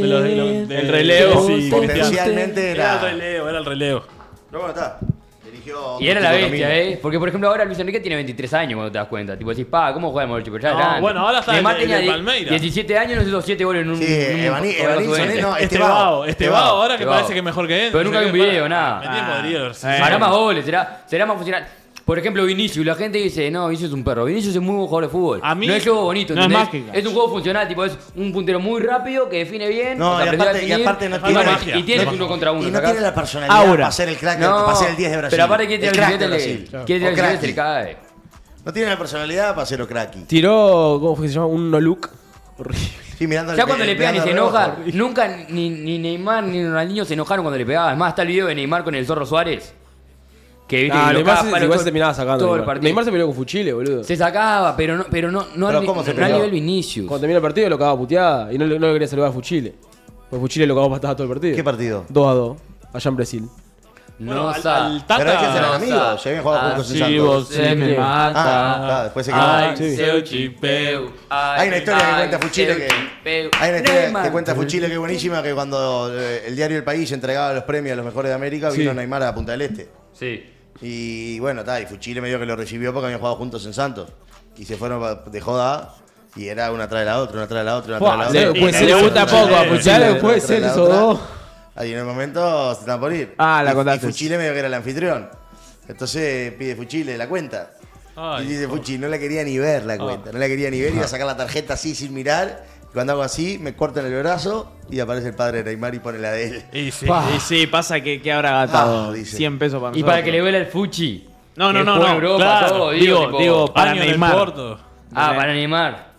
El relevo. Sí, Potencialmente era el era. relevo, era el relevo. Pero bueno, está. Dirigió Y era la otro bestia, camino. ¿eh? Porque, por ejemplo, ahora Luis Enrique tiene 23 años cuando te das cuenta. Tipo, decís, pa, ¿cómo juega el Morocho? Pero ya No, era grande. bueno, ahora está Neymar el tenía de Palmeiras. 17 años y nos hizo 7 goles en un... Sí, en un Evanilson, sub-20. no, Estebao, ahora que Estebao. parece que es mejor que él. Pero nunca vi un video, nada. Me tiene podrido. sí. Hará más goles, será más funcional. Por ejemplo, Vinicius, la gente dice, no, Vinicius es un perro. Vinicius es muy buen jugador de fútbol. A mí- no es juego bonito, no es ¿entendés? mágica. Es un juego funcional, tipo, es un puntero muy rápido que define bien. No, o sea, y aprendió a aparte- y definir, aparte no y tiene bueno, magia. y tienes No- uno contra uno. Y no ¿sacás? tiene la personalidad Aura. para ser el crack, No, para ser el 10 de Brasil. pero aparte quiere el tirar crack de el Brasil. billete, quiere tirar O el billete, cracky. le cae. No tiene la personalidad para ser Okraki. Tiró, ¿cómo fue que se llama? Un no look. Horrible. Sí, mirando Ya cuando le pegan y se enoja, horrible. nunca ni Neymar ni Ronaldinho se enojaron cuando le pegaban. Además, está el video de Neymar con el Zorro Suárez. Que viste Ah, que lo Neymar caga se, palo igual todo- se terminaba sacando. todo el Neymar. partido. Neymar se peleó con Fuchile, boludo. Se sacaba, pero no Pero ¿cómo se no a peleó? nivel Vinicius. Cuando terminó el partido lo cagaba puteada y no le quería saludar a Fuchile. Pues Fuchile lo cagó patada todo el partido. ¿Qué partido? 2-2, allá en Brasil. Bueno, No al sabe. Tata- Pero es que serán no amigos, sabe. ya habían jugado juntos en Si Santos. vos se me Ah, mata. después se quedó. Ay, Sí. seu chipeu. Hay una historia que cuenta Fuchile seu que. chipeu. Hay una historia Neymar. que cuenta Fuchile que es buenísima, que cuando el diario El País entregaba los premios a los mejores de América, vino Neymar a Punta del Este. Sí. Y bueno, y Fuchile medio que lo recibió porque habían jugado juntos en Santos. Y se fueron de joda y era una tras de la otra, una tras de la otra, una tras de la otra. Puede ser, le le gusta gusta poco a Fuchile, puede Una ser tras de esos la dos. otra. Ahí en el momento se están por ir. Ah, la Y contaste. Fuchile medio que era el anfitrión. Entonces pide Fuchile la cuenta. Ay, Y dice Fuchi, no la quería ni ver la cuenta, no la quería ni ver, iba a sacar la tarjeta así sin mirar. Y cuando hago así, me cortan el brazo y aparece el padre de Neymar y pone la de él. Y sí. Y sí, pasa que habrá gastado Ah, dice. 100 pesos para Y nosotros. para que le duela el Fuchi. No, no, que no, juega no. en Europa, Claro. todo, Digo, para Año en el Neymar. Porto. Ah, para Neymar.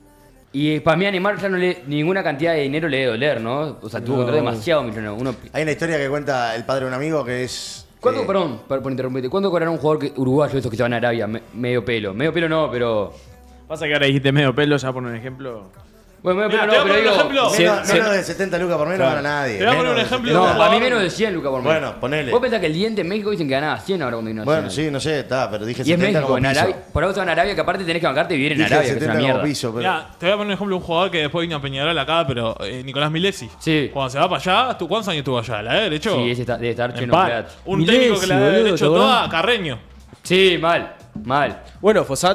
Y para mí a Neymar ya no le, ninguna cantidad de dinero le debe doler, ¿no? O sea, tuvo que traer demasiado millonario. Hay una historia que cuenta el padre de un amigo que es. ¿Cuánto, que- perdón, por interrumpirte, ¿cuánto cobrará un jugador uruguayo esos que se van a Arabia? Medio pelo. Medio pelo no, pero... Pasa que ahora dijiste medio pelo, ya por un ejemplo. Bueno, medio Mira, pelo te no, voy a pero poner un digo... ejemplo. Menos de 70 lucas por mes no gana nadie. Te voy a poner Menos un de ejemplo. 70. No, para mí menos de 100 lucas por mes. Bueno, ponele. ¿Vos pensás que el diente en México dicen que ganaba 100 ahora cuando vino a Bueno, Nacional? sí, no sé, está, pero dije Y es 70 México, como en piso. Arabia. Por algo se van a Arabia, que aparte tenés que bancarte y vivir en Dije Arabia, que es 70 una como mierda. piso, pero. Mirá, te voy a poner un ejemplo de un jugador que después vino a Peñarol acá, pero Nicolás Milesi. Sí. Cuando se va para allá, ¿cuántos años estuvo allá? ¿La de derecho? Sí, ese debe estar En lleno de par. plata. Un Milesi, técnico que la boludo, ha ¿te hecho acordás? toda, Carreño. Sí, mal. Bueno, Fossati.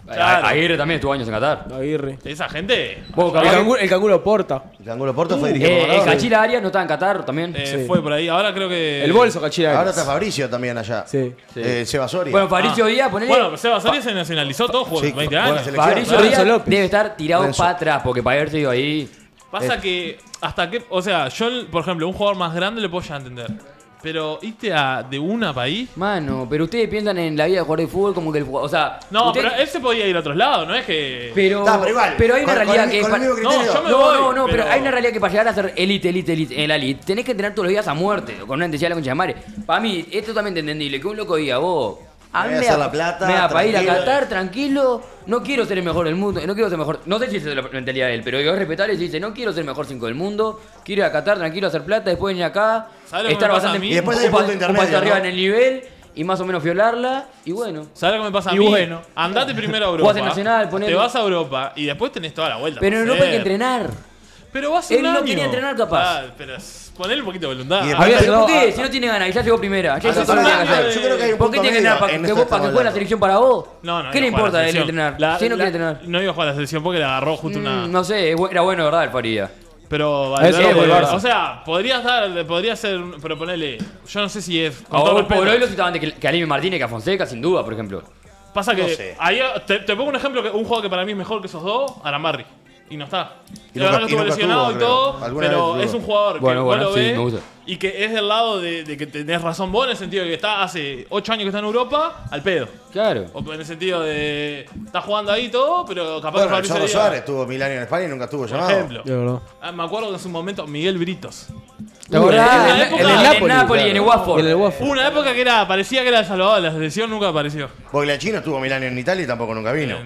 Claro. Aguirre también estuvo años en Qatar. Aguirre. Esa gente. Vos, capaz que- El canguro Porta. El Angulo Porto fue dirigido por el Maradona. Cachila Arias no estaba en Qatar también. Fue por ahí. Ahora creo que. El bolso, Cachira. Ahora está Fabricio también allá. Sí. Seba Soria. Bueno, Fabricio Díaz, ponele. Bueno, Seba Soria se nacionalizó todo, jugó Sí, 20 buena años. selección. Fabricio Renzo Díaz López. debe estar tirado Renzo. para atrás, porque para haberse ido ahí. Pasa que hasta que, o sea, yo, por ejemplo, un jugador más grande le puedo ya entender. Pero irte de una país. Mano, pero ustedes piensan en la vida de jugador de fútbol como que el jugador. O sea. No, usted- pero él se podía ir a otros lados, no es que. Pero, Está, pero igual. pero hay una Con- realidad con el- que. con el mismo No, criterio. yo me No, voy, no, no, pero pero hay una realidad que para llegar a ser elite en la elite, tenés que entrenar todos los días a muerte, con una intensidad de la concha de madre. Para mí, es totalmente entendible que un loco diga, vos, a Me mí voy a hacer la plata, me da para ir a tranquilo. Qatar tranquilo, no quiero ser el mejor del mundo, no quiero ser mejor, no sé si esa es la mentalidad de él, pero es respetable si dice, no quiero ser el mejor 5 del mundo, quiero ir a Qatar tranquilo a hacer plata, después venir acá, ¿Sabes lo que estar me pasa a bastante mí? Y después hay un punto paso intermedio, arriba ¿no? en el nivel y más o menos violarla, y bueno. ¿Sabes lo que me pasa a Y mí? bueno. Andate primero a Jugás Europa. en Nacional, ponele. Te vas a Europa y después tenés toda la vuelta. Pero en por Europa hay que hacer. entrenar. Pero vas Él un no año. quería entrenar, capaz. Pero ponele un poquito de voluntad. Y después- Había ¿Pero por llegado qué? Si no tiene ganas, y ya llegó primera. Ya hizo Hace todo lo que un tiene que año hacer. Yo creo que hay un ¿Por qué punto tiene que medio entrenar? ¿Para en que esto vos- para que estamos juegue la hablando. selección para vos? No, ¿Qué le iba a jugar importa a la él selección. entrenar? Si no quiere entrenar. No iba a jugar a la selección porque le agarró justo una. No sé, era bueno, ¿verdad? El Faría. Pero Eso Valverde, fue el Barça. o sea, podría ser, pero ponele, yo no sé si es con A todo vos, respeto. por hoy lo citaban que a Alimi Martínez, que a Fonseca, sin duda, por ejemplo. Pasa que No sé. ahí te pongo un ejemplo, que un jugador que para mí es mejor que esos dos, Arambarri. Y no está. Y Y la verdad nunca- que y estuvo nunca lesionado estuvo, y todo, creo. Alguna pero vez es estuvo. un jugador Bueno, que bueno, vos lo sí, ves me gusta. y que es del lado de que tenés razón vos en el sentido de que está hace 8 años que está en Europa al pedo. Claro. O en el sentido de está jugando ahí y todo, pero capaz Bueno, que el Fabricio Zorro Díaz, Suárez estuvo 1000 años en España y nunca estuvo por llamado. ejemplo. De verdad. Me acuerdo que en su momento Miguel Britos. ¿Te acordás? en la En época- el en Napoli. Napoli, en el Watford. En el Watford. Hubo una época que parecía que era el salvador de la selección, nunca apareció. Bogliacchino estuvo 1000 años en Italia y tampoco nunca vino.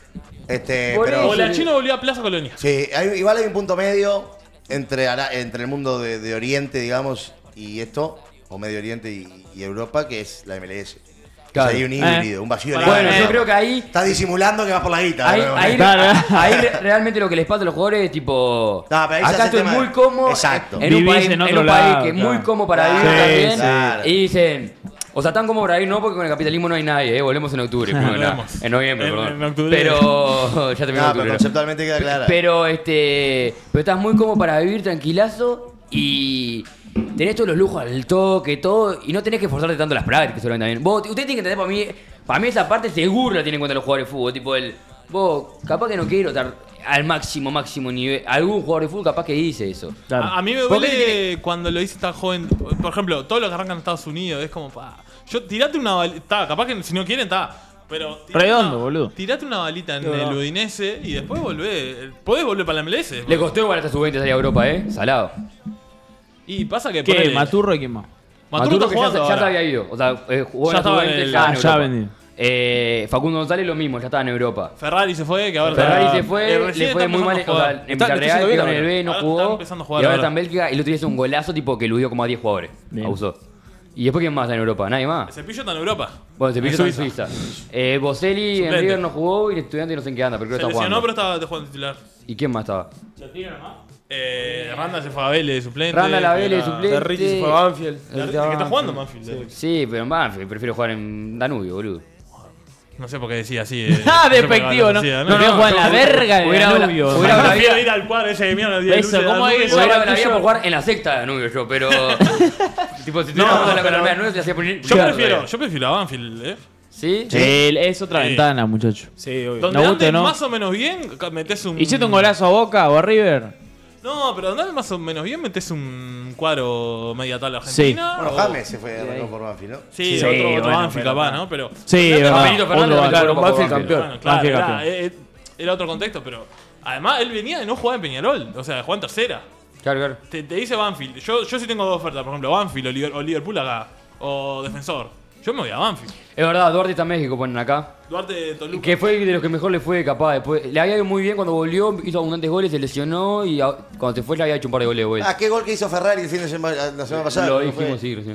Por Pero O la Chino volvió a Plaza Colonia. sí, igual hay un punto medio entre el mundo de Oriente, digamos, y esto, o Medio Oriente y Europa, que es la MLS. Claro. O sea, hay un híbrido, un vacío Bueno, legal. Bueno, yo creo que ahí. Está disimulando que vas por la guita. Ahí, ¿no? ahí, Claro. ahí realmente lo que les pasa a los jugadores es tipo. No, pero ahí se acá hace estoy tema muy de- cómodo. Exacto. En un Vivís país, en otro en un país lado, que es claro. muy cómodo para Claro, vivir sí, también. claro. Y dicen. O sea, están cómodos para ir, no, porque con el capitalismo no hay nadie, volvemos en octubre. Volvemos. En noviembre, En- perdón. en octubre. Pero. Ya terminó No, octubre. pero conceptualmente queda clara. Pero estás muy cómodo para vivir tranquilazo y tenés todos los lujos al toque, todo, y no tenés que esforzarte tanto en las prácticas, seguramente también. Vos, usted tiene que entender, para mí esa parte seguro la tienen en cuenta los jugadores de fútbol, tipo vos, capaz que no quiero estar al máximo nivel. Algún jugador de fútbol capaz que dice eso. Claro. A mí me ¿Por qué duele cuando lo hice tan joven. Por ejemplo, todo lo que arranca en Estados Unidos es como, yo tirate una balita. Capaz que si no quieren, está. Pero tirate Redondo, una- boludo. Tirate una balita en De verdad. el Udinese y después volvés. Podés volver para la MLS. Le costó igual hasta sub-20 salir a Europa, Salado. Y pasa que ¿Qué? ponele- ¿Maturro y quién más? Maturro está que jugando ya se ahora. había ido. O sea, jugó en Ya la estaba sub-20, en el- ya en Ah, ya Europa. vendido. Facundo González lo mismo, ya estaba en Europa. Ferrari se fue, que ahora Ferrari está- se fue, recién le fue está muy mal. empezando O a sea, jugar. en Está Villarreal haciendo bien quedó en el ahora. B, no Ahora jugó. está empezando a jugar Y ahora ahora. está en Bélgica y el otro día hizo un golazo tipo que eludió como a 10 jugadores. Bien. Abusó. ¿Y después quién más está en Europa? ¿Nadie más? Cepillo está en Europa. Bueno, Cepillo En está en Suiza. Boselli en Suplente. River no jugó y el estudiante no sé en qué anda, pero creo Se que está lesionó, jugando. pero estaba de jugando titular. ¿Y quién más estaba? Randa se fue a Vélez de suplente. Randa la que Vélez de era- suplente. Terrici se fue a Banfield. El que está jugando Manfield. Sí, pero en Banfield prefiero jugar en Danubio, boludo. No sé por qué decía así. Ah, no sé por qué despectivo, lo ¿no? decía, No, no, juega en la verga de Hubiera- Danubio. hubiera- Yo prefiero ir al cuadro ese de mierda. el día de Eso, luces de ¿cómo Danubio. es? Hubiera la Banquillo. vida por jugar en la secta de Danubio yo, pero. tipo, si No, tuviera la pero- Colorada Danubio, se hacía poner. Yo prefiero a Banfield, ¿Sí? Sí, es otra Sí. ventana, muchacho. Sí, obvio. Donde No, andes guste, no. más o menos bien, metes un. ¿Hiciste un golazo a Boca o a River? No, pero donde andes más o menos bien, metes un cuadro media tabla argentina. Bueno, o- James se fue arrancó por Banfield, ¿no? Sí, Sí, otro bueno, Banfield pero- capaz, ¿no? Pero. Sí, Donde verdad. Benito Fernández Otro también Banfield. jugó por Banfield Banfield. campeón. Bueno, claro, Banfield era, campeón. era otro contexto, pero. Además, él venía de no jugar en Peñarol. O sea, de jugar en tercera. Claro, claro. Te dice Banfield. Yo sí tengo dos ofertas, por ejemplo, Banfield o Liverpool acá. O Defensor. Yo me voy a Banfield. Es verdad, Duarte está en México, ponen acá. Duarte de Toluca. Que fue de los que mejor le fue capaz. Después, le había ido muy bien cuando volvió, hizo abundantes goles, se lesionó y cuando se fue le había hecho un par de goles de vuelta. Ah, qué gol que hizo Ferrari el fin de semana, la semana pasada. Lo ¿no fue? dijimos, sí, recién.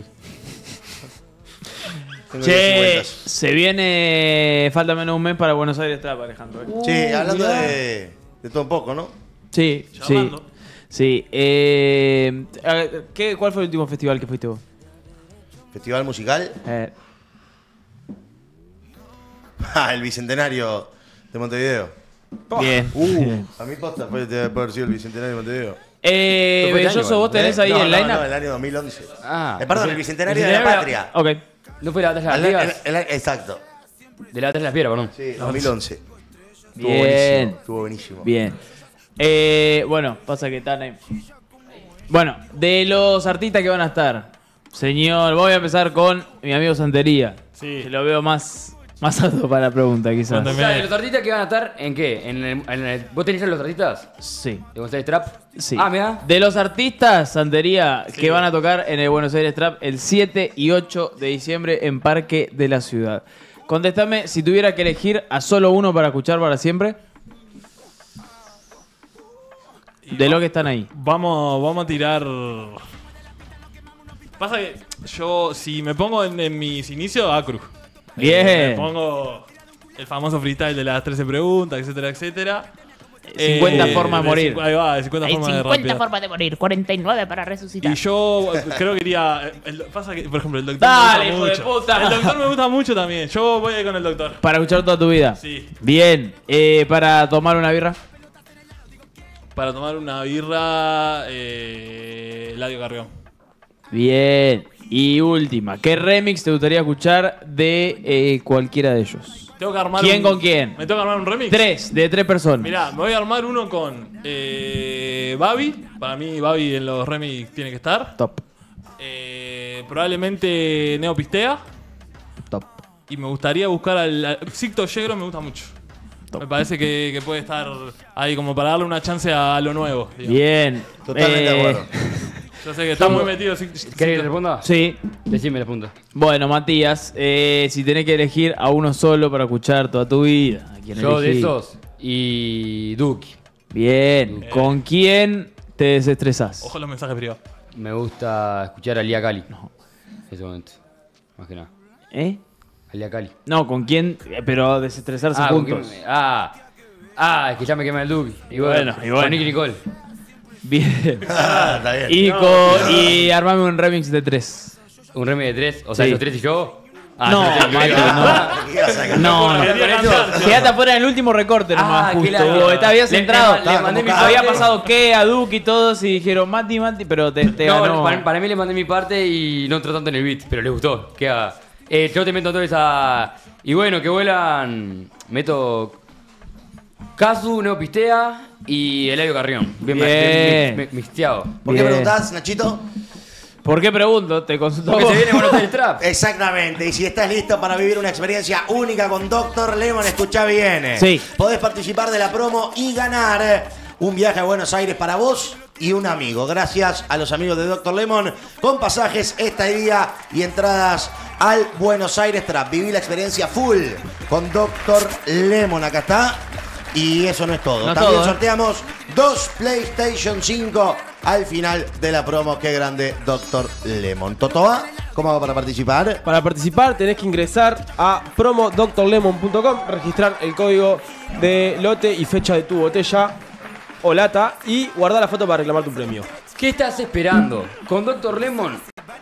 Tengo 10 Che, vueltas. se viene. Falta menos de un mes para Buenos Aires Trap, Alejandro. Sí, hablando de todo un poco, ¿no? Sí, sí. Llamando. Sí. ¿Cuál fue el último festival que fuiste vos? Festival musical. Eh, Ah, el bicentenario De Montevideo. Bien. A mí posta puede haber sido el Bicentenario de Montevideo. Belloso, vos tenés ahí no, el no, line-up. no, el año 2011. Ah. Perdón, el Bicentenario de la Patria. Ok. ¿No fue la batalla de las ligas? Exacto. De la batalla de las piedras, perdón. Sí, 2011. Bien. Estuvo buenísimo. Bien. Bueno, pasa que están ahí. Bueno, de los artistas que van a estar, señor, voy a empezar con mi amigo Santería. Sí. Que lo veo más apto para la pregunta, quizás. Cuéntame. O sea, ¿de los artistas que van a estar en qué? ¿Vos tenés a los artistas? Sí. ¿De González Trap? Sí. Ah, mira. De los artistas, Santería, que van a tocar en el Buenos Aires Trap el 7 y 8 de diciembre en Parque de la Ciudad. Contéstame si tuviera que elegir a solo uno para escuchar para siempre. De lo que están ahí. Vamos a tirar. Pasa que yo, si me pongo en mis inicios, Acru. Bien. Me pongo el famoso freestyle de las 13 preguntas, etcétera, etcétera. 50 formas de morir. Ahí va, 50 Hay formas de 50 rapear. formas de morir, 49 para resucitar. Y yo creo que iría. Pasa que, por ejemplo, el doctor Dale, me hijo gusta de mucho. puta. El doctor me gusta mucho también. Yo voy a ir con el doctor. Para escuchar toda tu vida. Sí. Bien. Para tomar una birra. Para tomar una birra, Eladio Carrión. Bien. Y última. ¿Qué remix te gustaría escuchar de cualquiera de ellos? Tengo que armar ¿Quién con quién? ¿Me tengo que armar un remix? De tres personas. Mirá, me voy a armar uno con Babi. Para mí, Babi en los remix tiene que estar. Top. Probablemente Neopistea. Top. Y me gustaría buscar al Sicto Yegro, me gusta mucho. Me parece que puede estar ahí como para darle una chance a lo nuevo. digamos. Bien. Totalmente de acuerdo. Yo sé que está muy metido. ¿Querés que responda? Sí. Decime la punta. Bueno, Matías, si tenés que elegir a uno solo para escuchar toda tu vida, ¿a quién Yo de elegís? esos. Y Duki. Bien. ¿Con quién te desestresás? Ojo los mensajes privados. Me gusta escuchar a Lía Cali. No. En ese momento. Más que nada. ¿Eh? A Lía Cali. No, ¿con quién? Pero desestresarse ¿con juntos. quién? Es que ya me quema el Duki. Y bueno. Con Nicky Nicole. Bien. Está bien. Y armame un remix de 3. Un remix de 3. O sea, Sí. los 3 y yo. No, yo Mati, ¿Qué ibas a sacar? no. Quédate afuera en el último recorte nomás, qué justo. lástima. Te habías Le- entrado. le mandé mi Había parte. pasado que a Duke y todos y dijeron Mati, pero te ganó. No, para mí le mandé mi parte y no entró tanto en el beat, pero le gustó. Que haga. Yo te meto entonces a. Y bueno, que vuelan. Meto. Kazu, Neopistea y Eladio Carrión. Bien. Mixteado. ¿Por qué Bien. preguntás, Nachito? ¿Por qué pregunto? Te consulto. Porque vos. se viene Buenos Aires Trap. Exactamente, y si estás listo para vivir una experiencia única con Dr. Lemon, escucha bien. Sí. Podés participar de la promo y ganar un viaje a Buenos Aires para vos y un amigo. Gracias a los amigos de Dr. Lemon, con pasajes, estadía y entradas al Buenos Aires Trap. Viví la experiencia full con Dr. Lemon. Acá está. Y eso no es todo. No También todo, ¿eh? sorteamos 2 PlayStation 5 al final de la promo. Qué grande Dr. Lemon. Totoa, ¿cómo hago para participar? Para participar tenés que ingresar a promodrlemon.com, registrar el código de lote y fecha de tu botella o lata y guardar la foto para reclamar tu premio. ¿Qué estás esperando? Con Dr. Lemon.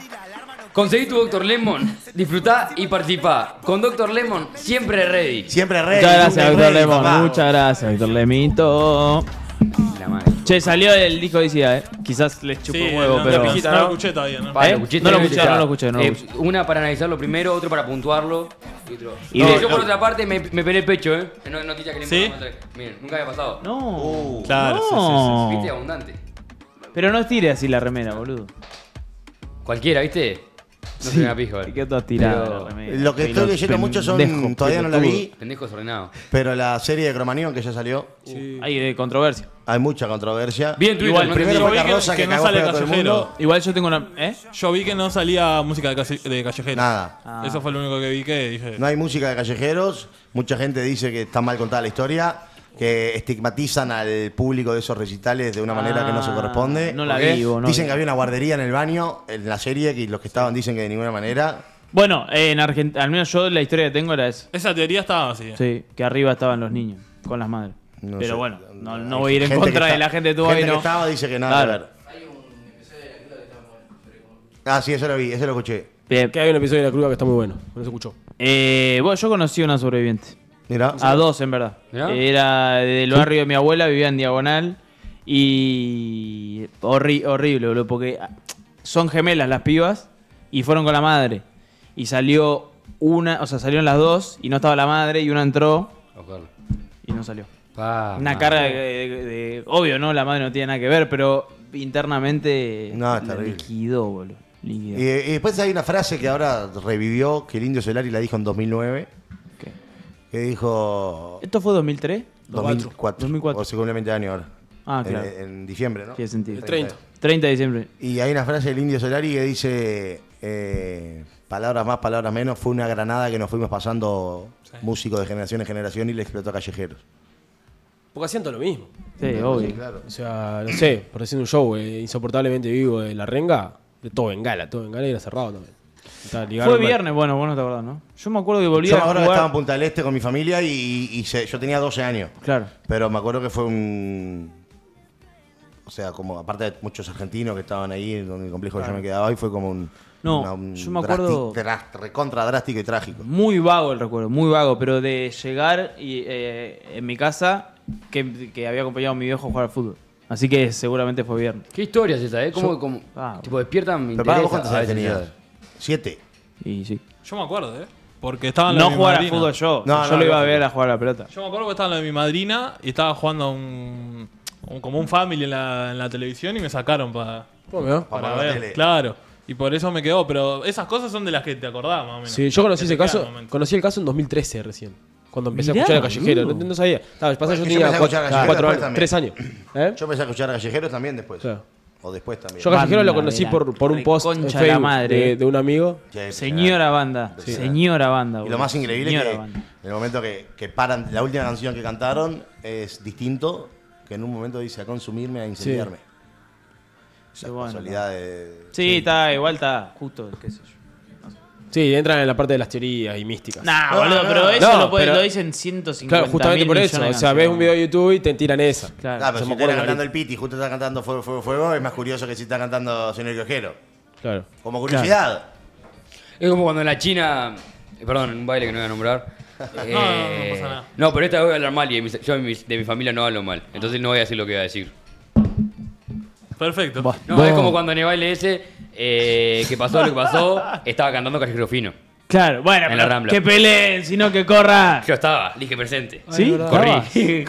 Conseguí tu Dr. Lemon, disfrutá y participá. Con Dr. Lemon, siempre ready. Siempre ready. Muchas gracias, nunca Doctor ready, Lemon. papá. Muchas gracias, Doctor Lemito. La madre. Che, salió el disco de ICA, Quizás les chupo Sí, un huevo, no, pero. no lo escuché todavía, ¿no? Pa, ¿Eh? lo escuché, No lo tenés escuché, ya. no lo escuché, no lo escuché. Una para analizarlo primero, otro para puntuarlo. Y otro. Y No, de- yo por otra parte me pelé el pecho, No, noticia que le ¿Sí? Miren, nunca había pasado. No. Claro, sí, No. ¿Viste? Abundante. Pero no estire así la remera, boludo. Cualquiera, ¿viste? No se me da pija, Te quedó toda tirada Pero la remera. Lo que estoy leyendo mucho son, Pendejos, todavía no la vi, Pendejo desordenado. pero la serie de Cromañón que ya salió, Hay de controversia. hay mucha controversia. Bien, Twitter, Igual, no Primero Yo fue vi la que- rosa que que no cagó sale feo a todo el Callejero. mundo. Igual yo tengo una. ¿Eh? Yo vi que no salía música de callejero. Nada. Ah. Eso fue lo único que vi que dije. No hay música de callejeros. Mucha gente dice que está mal contada la historia, que estigmatizan al público de esos recitales de una manera que no se corresponde. No la ¿Por qué? vivo, no. Dicen que había una guardería en el baño en la serie y los que estaban dicen que de ninguna manera. Bueno, en Argentina, al menos yo la historia que tengo era esa. Esa teoría estaba así. Sí, que arriba estaban los niños con las madres. No Pero sé. bueno, no Hay voy a ir en gente contra que de está- la gente de tu gente ahí, que no. estaba dice que nada Claro. que ver. Ah, sí, eso lo vi, eso lo escuché. Bien. Que hay un episodio de La Cruda que está muy bueno. No se escuchó. Bueno, yo conocí a una sobreviviente. Mirá. A dos, en verdad. ¿Mirá? Era del barrio de mi abuela, vivía en Diagonal. Y horrible, boludo, porque son gemelas las pibas y fueron con la madre. Y salió una, o sea, salieron las dos y no estaba la madre y una entró y no salió. Una carga obvio, ¿no? La madre no tiene nada que ver, pero internamente No, es terrible. liquidó, boludo. Liquidó. Y después hay una frase que ahora revivió, que el Indio Solari la dijo en 2009. ¿Qué? Que dijo... ¿Esto fue 2003? 2004. 2004. O se cumple 20 años ahora. Ah, claro. En diciembre, ¿no? Tiene sentido. 30. 30 de diciembre. Y hay una frase del Indio Solari que dice... palabras más, palabras menos. Fue una granada que nos fuimos pasando músicos de generación en generación y le explotó a Callejeros. Porque hacían todo lo mismo. Sí, obvio. Claro. O sea, no sé, por decir un show insoportablemente vivo de La Renga, de todo Bengala y era cerrado también. Fue viernes, bueno, vos no te acordás, ¿no? Yo me acuerdo que volví Yo a me acuerdo que jugar. estaba en Punta del Este con mi familia yo tenía 12 años. Claro. Pero me acuerdo que fue un... O sea, como aparte de muchos argentinos que estaban ahí en el complejo que yo me quedaba ahí, fue como un... No, yo me acuerdo- recontra drástico y trágico. Muy vago el recuerdo, muy vago, pero de llegar y en mi casa que había acompañado a mi viejo a jugar al fútbol. Así que seguramente fue viernes. ¿Qué historia es esa, eh? ¿Cómo, tipo, despiertan mi Pero para interés vos cuántos a años veces, tenías. ¿sabes? 7. Y sí. Yo me acuerdo, porque estaba en lo No de mi jugar al madrina. fútbol yo. No, yo no, lo iba a no. ver a jugar a la pelota. Yo me acuerdo que estaba en lo de mi madrina y estaba jugando como un family en la televisión y me sacaron para Para ver. la tele. Claro. Y por eso me quedó. Pero esas cosas son de las que te acordás, más o menos. Sí, yo conocí Que ese te quedan caso, momentos. conocí el caso en 2013 recién. Cuando empecé Mirá, a escuchar a Callejero. boludo. No sabía. Pasa, Bueno, yo que yo tenía empecé a escuchar a Callejero 4 después años, también. 3 años. ¿Eh? Yo empecé a escuchar a Callejeros también después. Claro. O después también. Yo a Callejero lo Banda conocí de la por un post en reconcha de la Facebook madre. de un amigo. Sí, Señora banda. Sí. Señora banda. Y lo boludo. más increíble Señora que banda. en el momento que paran, la última canción que cantaron es distinto, que en un momento dice a consumirme, a incendiarme. Sí, La bueno, casualidad de... Sí, está, igual está justo, qué sé yo. Sí, entran en la parte de las teorías y místicas. Nah, No, boludo, no, pero no. eso No, lo pero- dicen 150 Claro, justamente por eso. O sea, ves un video de YouTube y te tiran esa. Claro. Claro, pero Yo si me está acuerdo cantando clarito. el Piti y justo está cantando Fuego, Fuego, Fuego, es más curioso que si está cantando Señor Cojero. Claro. Como curiosidad. Es como cuando en la China. Perdón, un baile que no voy a nombrar. No pasa nada. No, pero esta vez voy a hablar mal y yo de mi familia no hablo mal. Entonces no voy a decir lo que voy a decir. Perfecto. No, es como cuando en el baile ese, que pasó lo que pasó, estaba cantando Callejero Fino. Claro, bueno, En la pero Rambla. que peleen, sino que corran. Yo estaba, dije presente. ¿Sí? Corrí.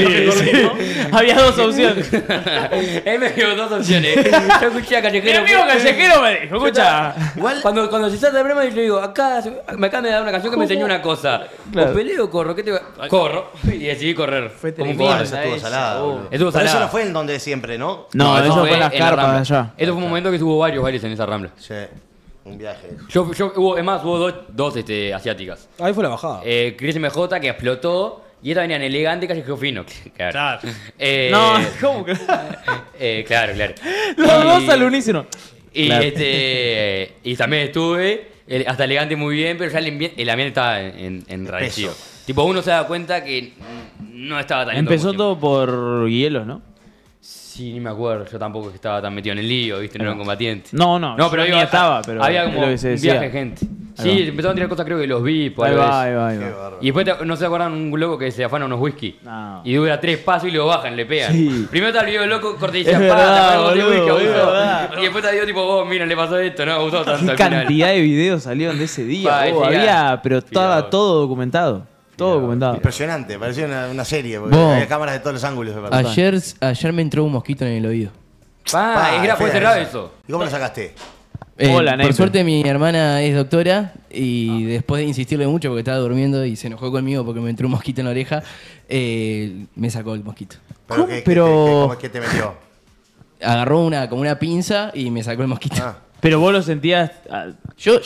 Había dos opciones. Él me dio dos opciones. Yo escuché a Mi Callejero. amigo callejero me dijo, escucha. Igual, cuando se trata de broma, yo le digo, acá me acaban de dar una canción que me enseñó una cosa. Claro. ¿O peleo o corro? ¿Qué te va? Corro. Y decidí correr. Fue Como un tremendo. cobarde. Esa estuvo salada. boludo. Estuvo Pero eso salada. no fue en donde siempre, ¿no? No, eso fue en las la carpas Rambla. allá. Eso fue un momento que tuvo varios bailes en esa rambla. Sí, un viaje. Es más, hubo dos asiáticas. Ahí fue la bajada. Chris MJ que explotó y esta venía en elegante Callejero Fino. Claro. Claro. No, ¿cómo que? Claro. Los dos al unísono. Y, Claro. y también estuve, hasta elegante muy bien, pero ya el ambiente estaba enrarecido. Tipo, uno se da cuenta que no estaba tan lindo Empezó como todo por hielos, ¿no? siempre. Sí, ni me acuerdo, yo tampoco estaba tan metido en el lío, ¿viste? No era un combatiente. No, yo pero ni iba- estaba, pero había es como lo que un se decía. viaje de gente. Ahí Sí, va. empezaron a tirar cosas, creo que los vi, por Ahí algo de va, eso. ahí va, ahí Qué va. bárbaro. Y después, ¿no se acuerdan un loco que se afana unos whisky? No. Y dura 3 pasos y lo bajan, le pegan. Sí. Primero está el video del loco, corte y dice, Es "Pa, verdad, te afanan de boludo, whisky, es abusó". verdad. Y después está el video tipo, oh, mira, le pasó esto, no me gustó tanto Qué al final. cantidad de videos salieron de ese día. Pa, Oh, es había, pero estaba Figado. todo documentado. Todo documentado. Impresionante, parecía una serie, porque Vos. había cámaras de todos los ángulos. de verdad. Ayer me entró un mosquito en el oído. Pa, es puede ser grave eso. ¿Y cómo lo sacaste? Hola, Por Neipe. suerte mi hermana es doctora y después de insistirle mucho porque estaba durmiendo y se enojó conmigo porque me entró un mosquito en la oreja, me sacó el mosquito. ¿Pero ¿Cómo? qué, Pero- ¿Cómo es que te metió? Agarró como una pinza y me sacó el mosquito. Ah. Pero vos lo sentías. Yo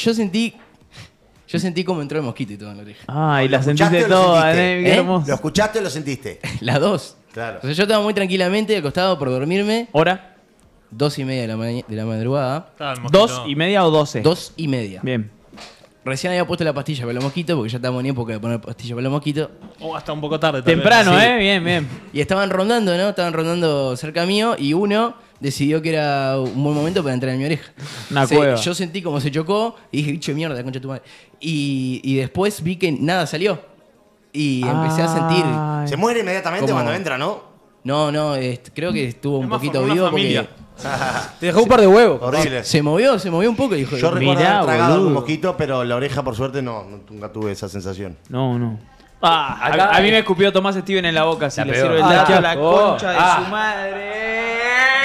sentí como entró el mosquito y todo en la oreja. Ay, la ¿Escuchaste sentiste o lo toda, sentiste? qué ¿Eh? hermoso. ¿Lo escuchaste o lo sentiste? Las dos. Claro. O sea, yo estaba muy tranquilamente acostado por dormirme, ¿Hora? 2:30 de la madrugada. Claro, el mosquito. ¿2:30 o 12? 2:30. Bien. Recién había puesto la pastilla para los mosquitos porque ya estamos en época de poner pastilla para los mosquitos. O hasta un poco tarde. tal vez. Temprano, Sí. Bien, bien. Y estaban rondando, ¿no? Estaban rondando cerca mío y uno decidió que era un buen momento para entrar en mi oreja. Una cueva. Yo sentí como se chocó y dije, bicho de mierda, concha de tu madre. Y después vi que nada salió. y empecé a sentir. Ay. Se muere inmediatamente ¿Cómo? cuando entra, ¿no? No, creo que estuvo un Además, poquito formó una vivo familia. porque Te dejó un par de huevos. Horrible. se movió un poco y dijo, Yo recuerdo Mirá, haber tragado boludo. un mosquito, pero la oreja, por suerte, nunca tuve esa sensación. No. Acá A mí es- me escupió Tomás Steven en la boca. Si La le peor. sirve el Ah, dato qué a la asco. concha de su madre.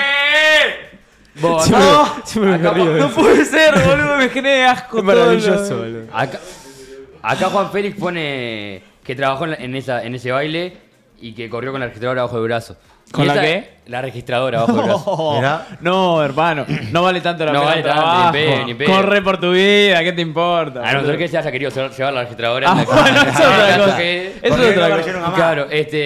vos, Siempre me río de No eso. puede ser, boludo. Me genera asco. Es todo maravilloso, lo- boludo. acá Juan Félix pone que trabajó en ese baile y que corrió con la registradora abajo del brazo. ¿Con Y la esa- qué? La registradora abajo del brazo. Mirá. No, hermano. No vale tanto la No pena vale el tanto, trabajo. ni pedo, ni pedo. Corre por tu vida. ¿Qué te importa? A no ser boludo? que se haya querido llevar la registradora. Ah, en la bueno, eso es otra cosa. que- Eso es Porque no otra aparecieron cosa. jamás. Claro,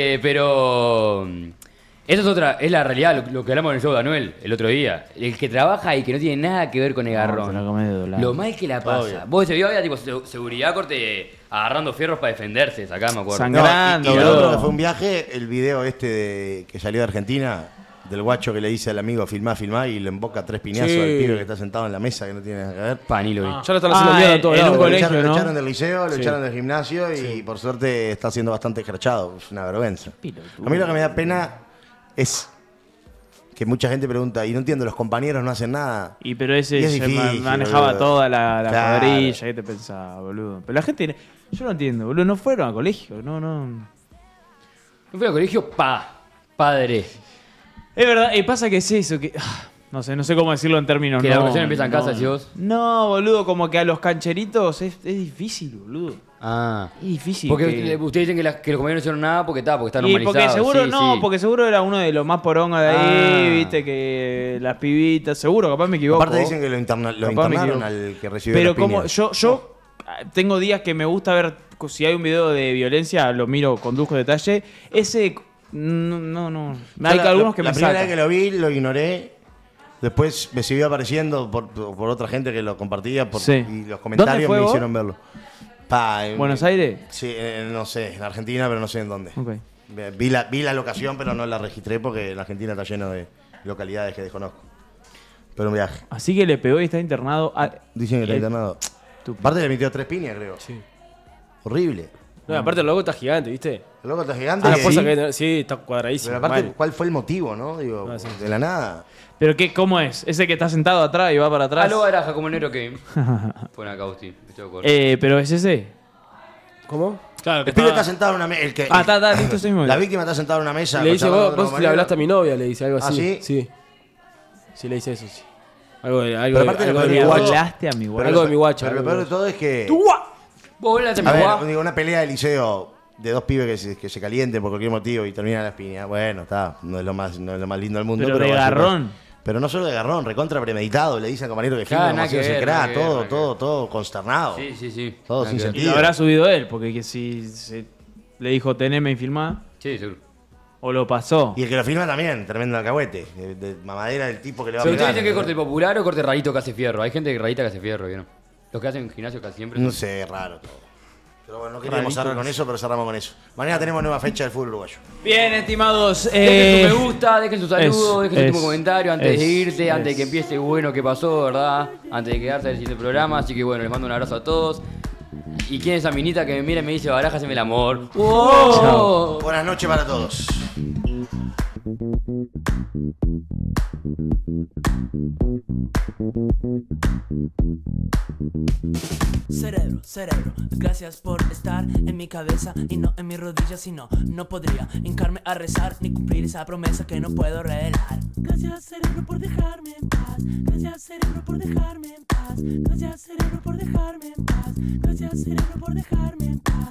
pero eso es otra, es la realidad, lo que hablamos en el show de Anuel el otro día. El que trabaja y que no tiene nada que ver con el garrón. te la comés de doblada. Lo mal que la pasa. Obvio. Vos ese video había tipo seguridad corte agarrando fierros para defenderse, acá me acuerdo. Sangra- Grande, y el boludo. otro que fue un viaje, el video que salió de Argentina, del guacho que le dice al amigo filmá y le emboca 3 piñazos Sí. al pibe que está sentado en la mesa que no tiene nada que ver. Pani lo vi. Ya lo están haciendo mierda en todos en un lados. colegio, lo ¿no? echaron del liceo, lo Sí. echaron del gimnasio y por suerte está siendo bastante escrachado. Es una vergüenza. A mí lo que me da pena es que mucha gente pregunta, y no entiendo, los compañeros no hacen nada. Y pero ese Y es se difícil, manejaba boludo. toda la Claro. cuadrilla. ¿Qué te pensaba, boludo? Pero la gente. Yo no entiendo, boludo. No fueron al colegio. No. No fui al colegio, padre. Es verdad. Y pasa que es eso. Que, no sé cómo decirlo en términos. Que la no, evolución empieza en casa, no. decís vos. No, boludo. Como que a los cancheritos es difícil, boludo. Ah. Es difícil. Porque que- ustedes dicen que los compañeros no hicieron nada porque está Y normalizado. porque seguro, sí, no, sí. porque seguro era uno de los más porongas de ahí, Ah. viste, que las pibitas, seguro, capaz me equivoco. Aparte dicen que lo Capaz me internaron equivoco. al que recibió Pero las como piñas. yo tengo días que me gusta ver, si hay un video de violencia, lo miro con lujo de detalle. Ese, no. Hay algunos que la me primera sacan. vez que lo vi, lo ignoré. Después me siguió apareciendo por otra gente que lo compartía Sí. y los ¿Dónde comentarios fue me vos? hicieron verlo. ¿Buenos Aires? Sí, no sé, en Argentina, pero no sé en dónde. Ok. Vi la locación, pero no la registré porque en Argentina está lleno de localidades que desconozco. Pero un viaje. Así que le pegó y está internado. Dicen que está internado. Aparte le metió 3 piñas, creo. Sí. Horrible. No, aparte el logo está gigante, ¿viste? El loco está gigante. La y- fuerza que sí, está cuadradísimo. Pero aparte, mal. ¿cuál fue el motivo, no? Digo, Ah, sí, de la nada. ¿Pero qué, cómo es? ¿Ese que está sentado atrás y va para atrás? Aló Baraja como negro que. Pone acá, Agustín. Estoy de acuerdo. Pero es ese. ¿Cómo? Claro, que El pibe estaba- está sentado en una mesa. Está, listo, ese mismo. La víctima está sentada en una mesa. Le dice, charlando vos, con vos otro le hablaste a compañero. mi novia, le dice algo ¿Ah, así. sí? Sí. Sí, le dice eso, sí. Algo de, Pero aparte algo lo de mi peor de guacho. todo- Hablaste a mi guacho. Algo de mi guacho. Pero lo peor de todo es que. Vos volate a mi A ver, guá. digo, una pelea de liceo de dos pibes que se calienten por cualquier motivo y terminan las piñas. Bueno, está. No es lo más lindo del mundo. Pero de bueno, garrón. Pero no solo de garrón, recontra premeditado. Le dice al compañero que Claro, filma, nada como si que no se ver, crea, nada que ver, todo, nada que todo, todo consternado. Sí. Todo Nada sin que ver. Y sentido. lo habrá subido él, porque que si le dijo teneme y filmá, Sí, seguro. o lo pasó. Y el que lo filma también, tremendo alcahuete. De mamadera del tipo que le va a ¿Pero ustedes pegar. dicen que corte popular o corte rarito que hace fierro? Hay gente que rarita que hace fierro, ¿vieron? Los que hacen gimnasio casi siempre. No sé, raro todo. Pero bueno, no queríamos Rarito. cerrar con eso, pero cerramos con eso. Mañana tenemos nueva fecha del fútbol uruguayo. Bien, estimados. Dejen su me gusta, dejen su saludo, dejen su es, último comentario antes de es, irse, antes de que es. empiece bueno qué pasó, ¿verdad? Antes de quedarse al siguiente programa. Así que bueno, les mando un abrazo a todos. ¿Y quién es esa minita que me mira y me dice, Baraja, haceme el amor? ¡Wow! Buenas noches para todos. Cerebro, gracias por estar en mi cabeza y no en mis rodillas, sino no podría hincarme a rezar ni cumplir esa promesa que no puedo revelar. Gracias cerebro por dejarme en paz, gracias cerebro por dejarme en paz, gracias cerebro por dejarme en paz, gracias cerebro por dejarme en paz.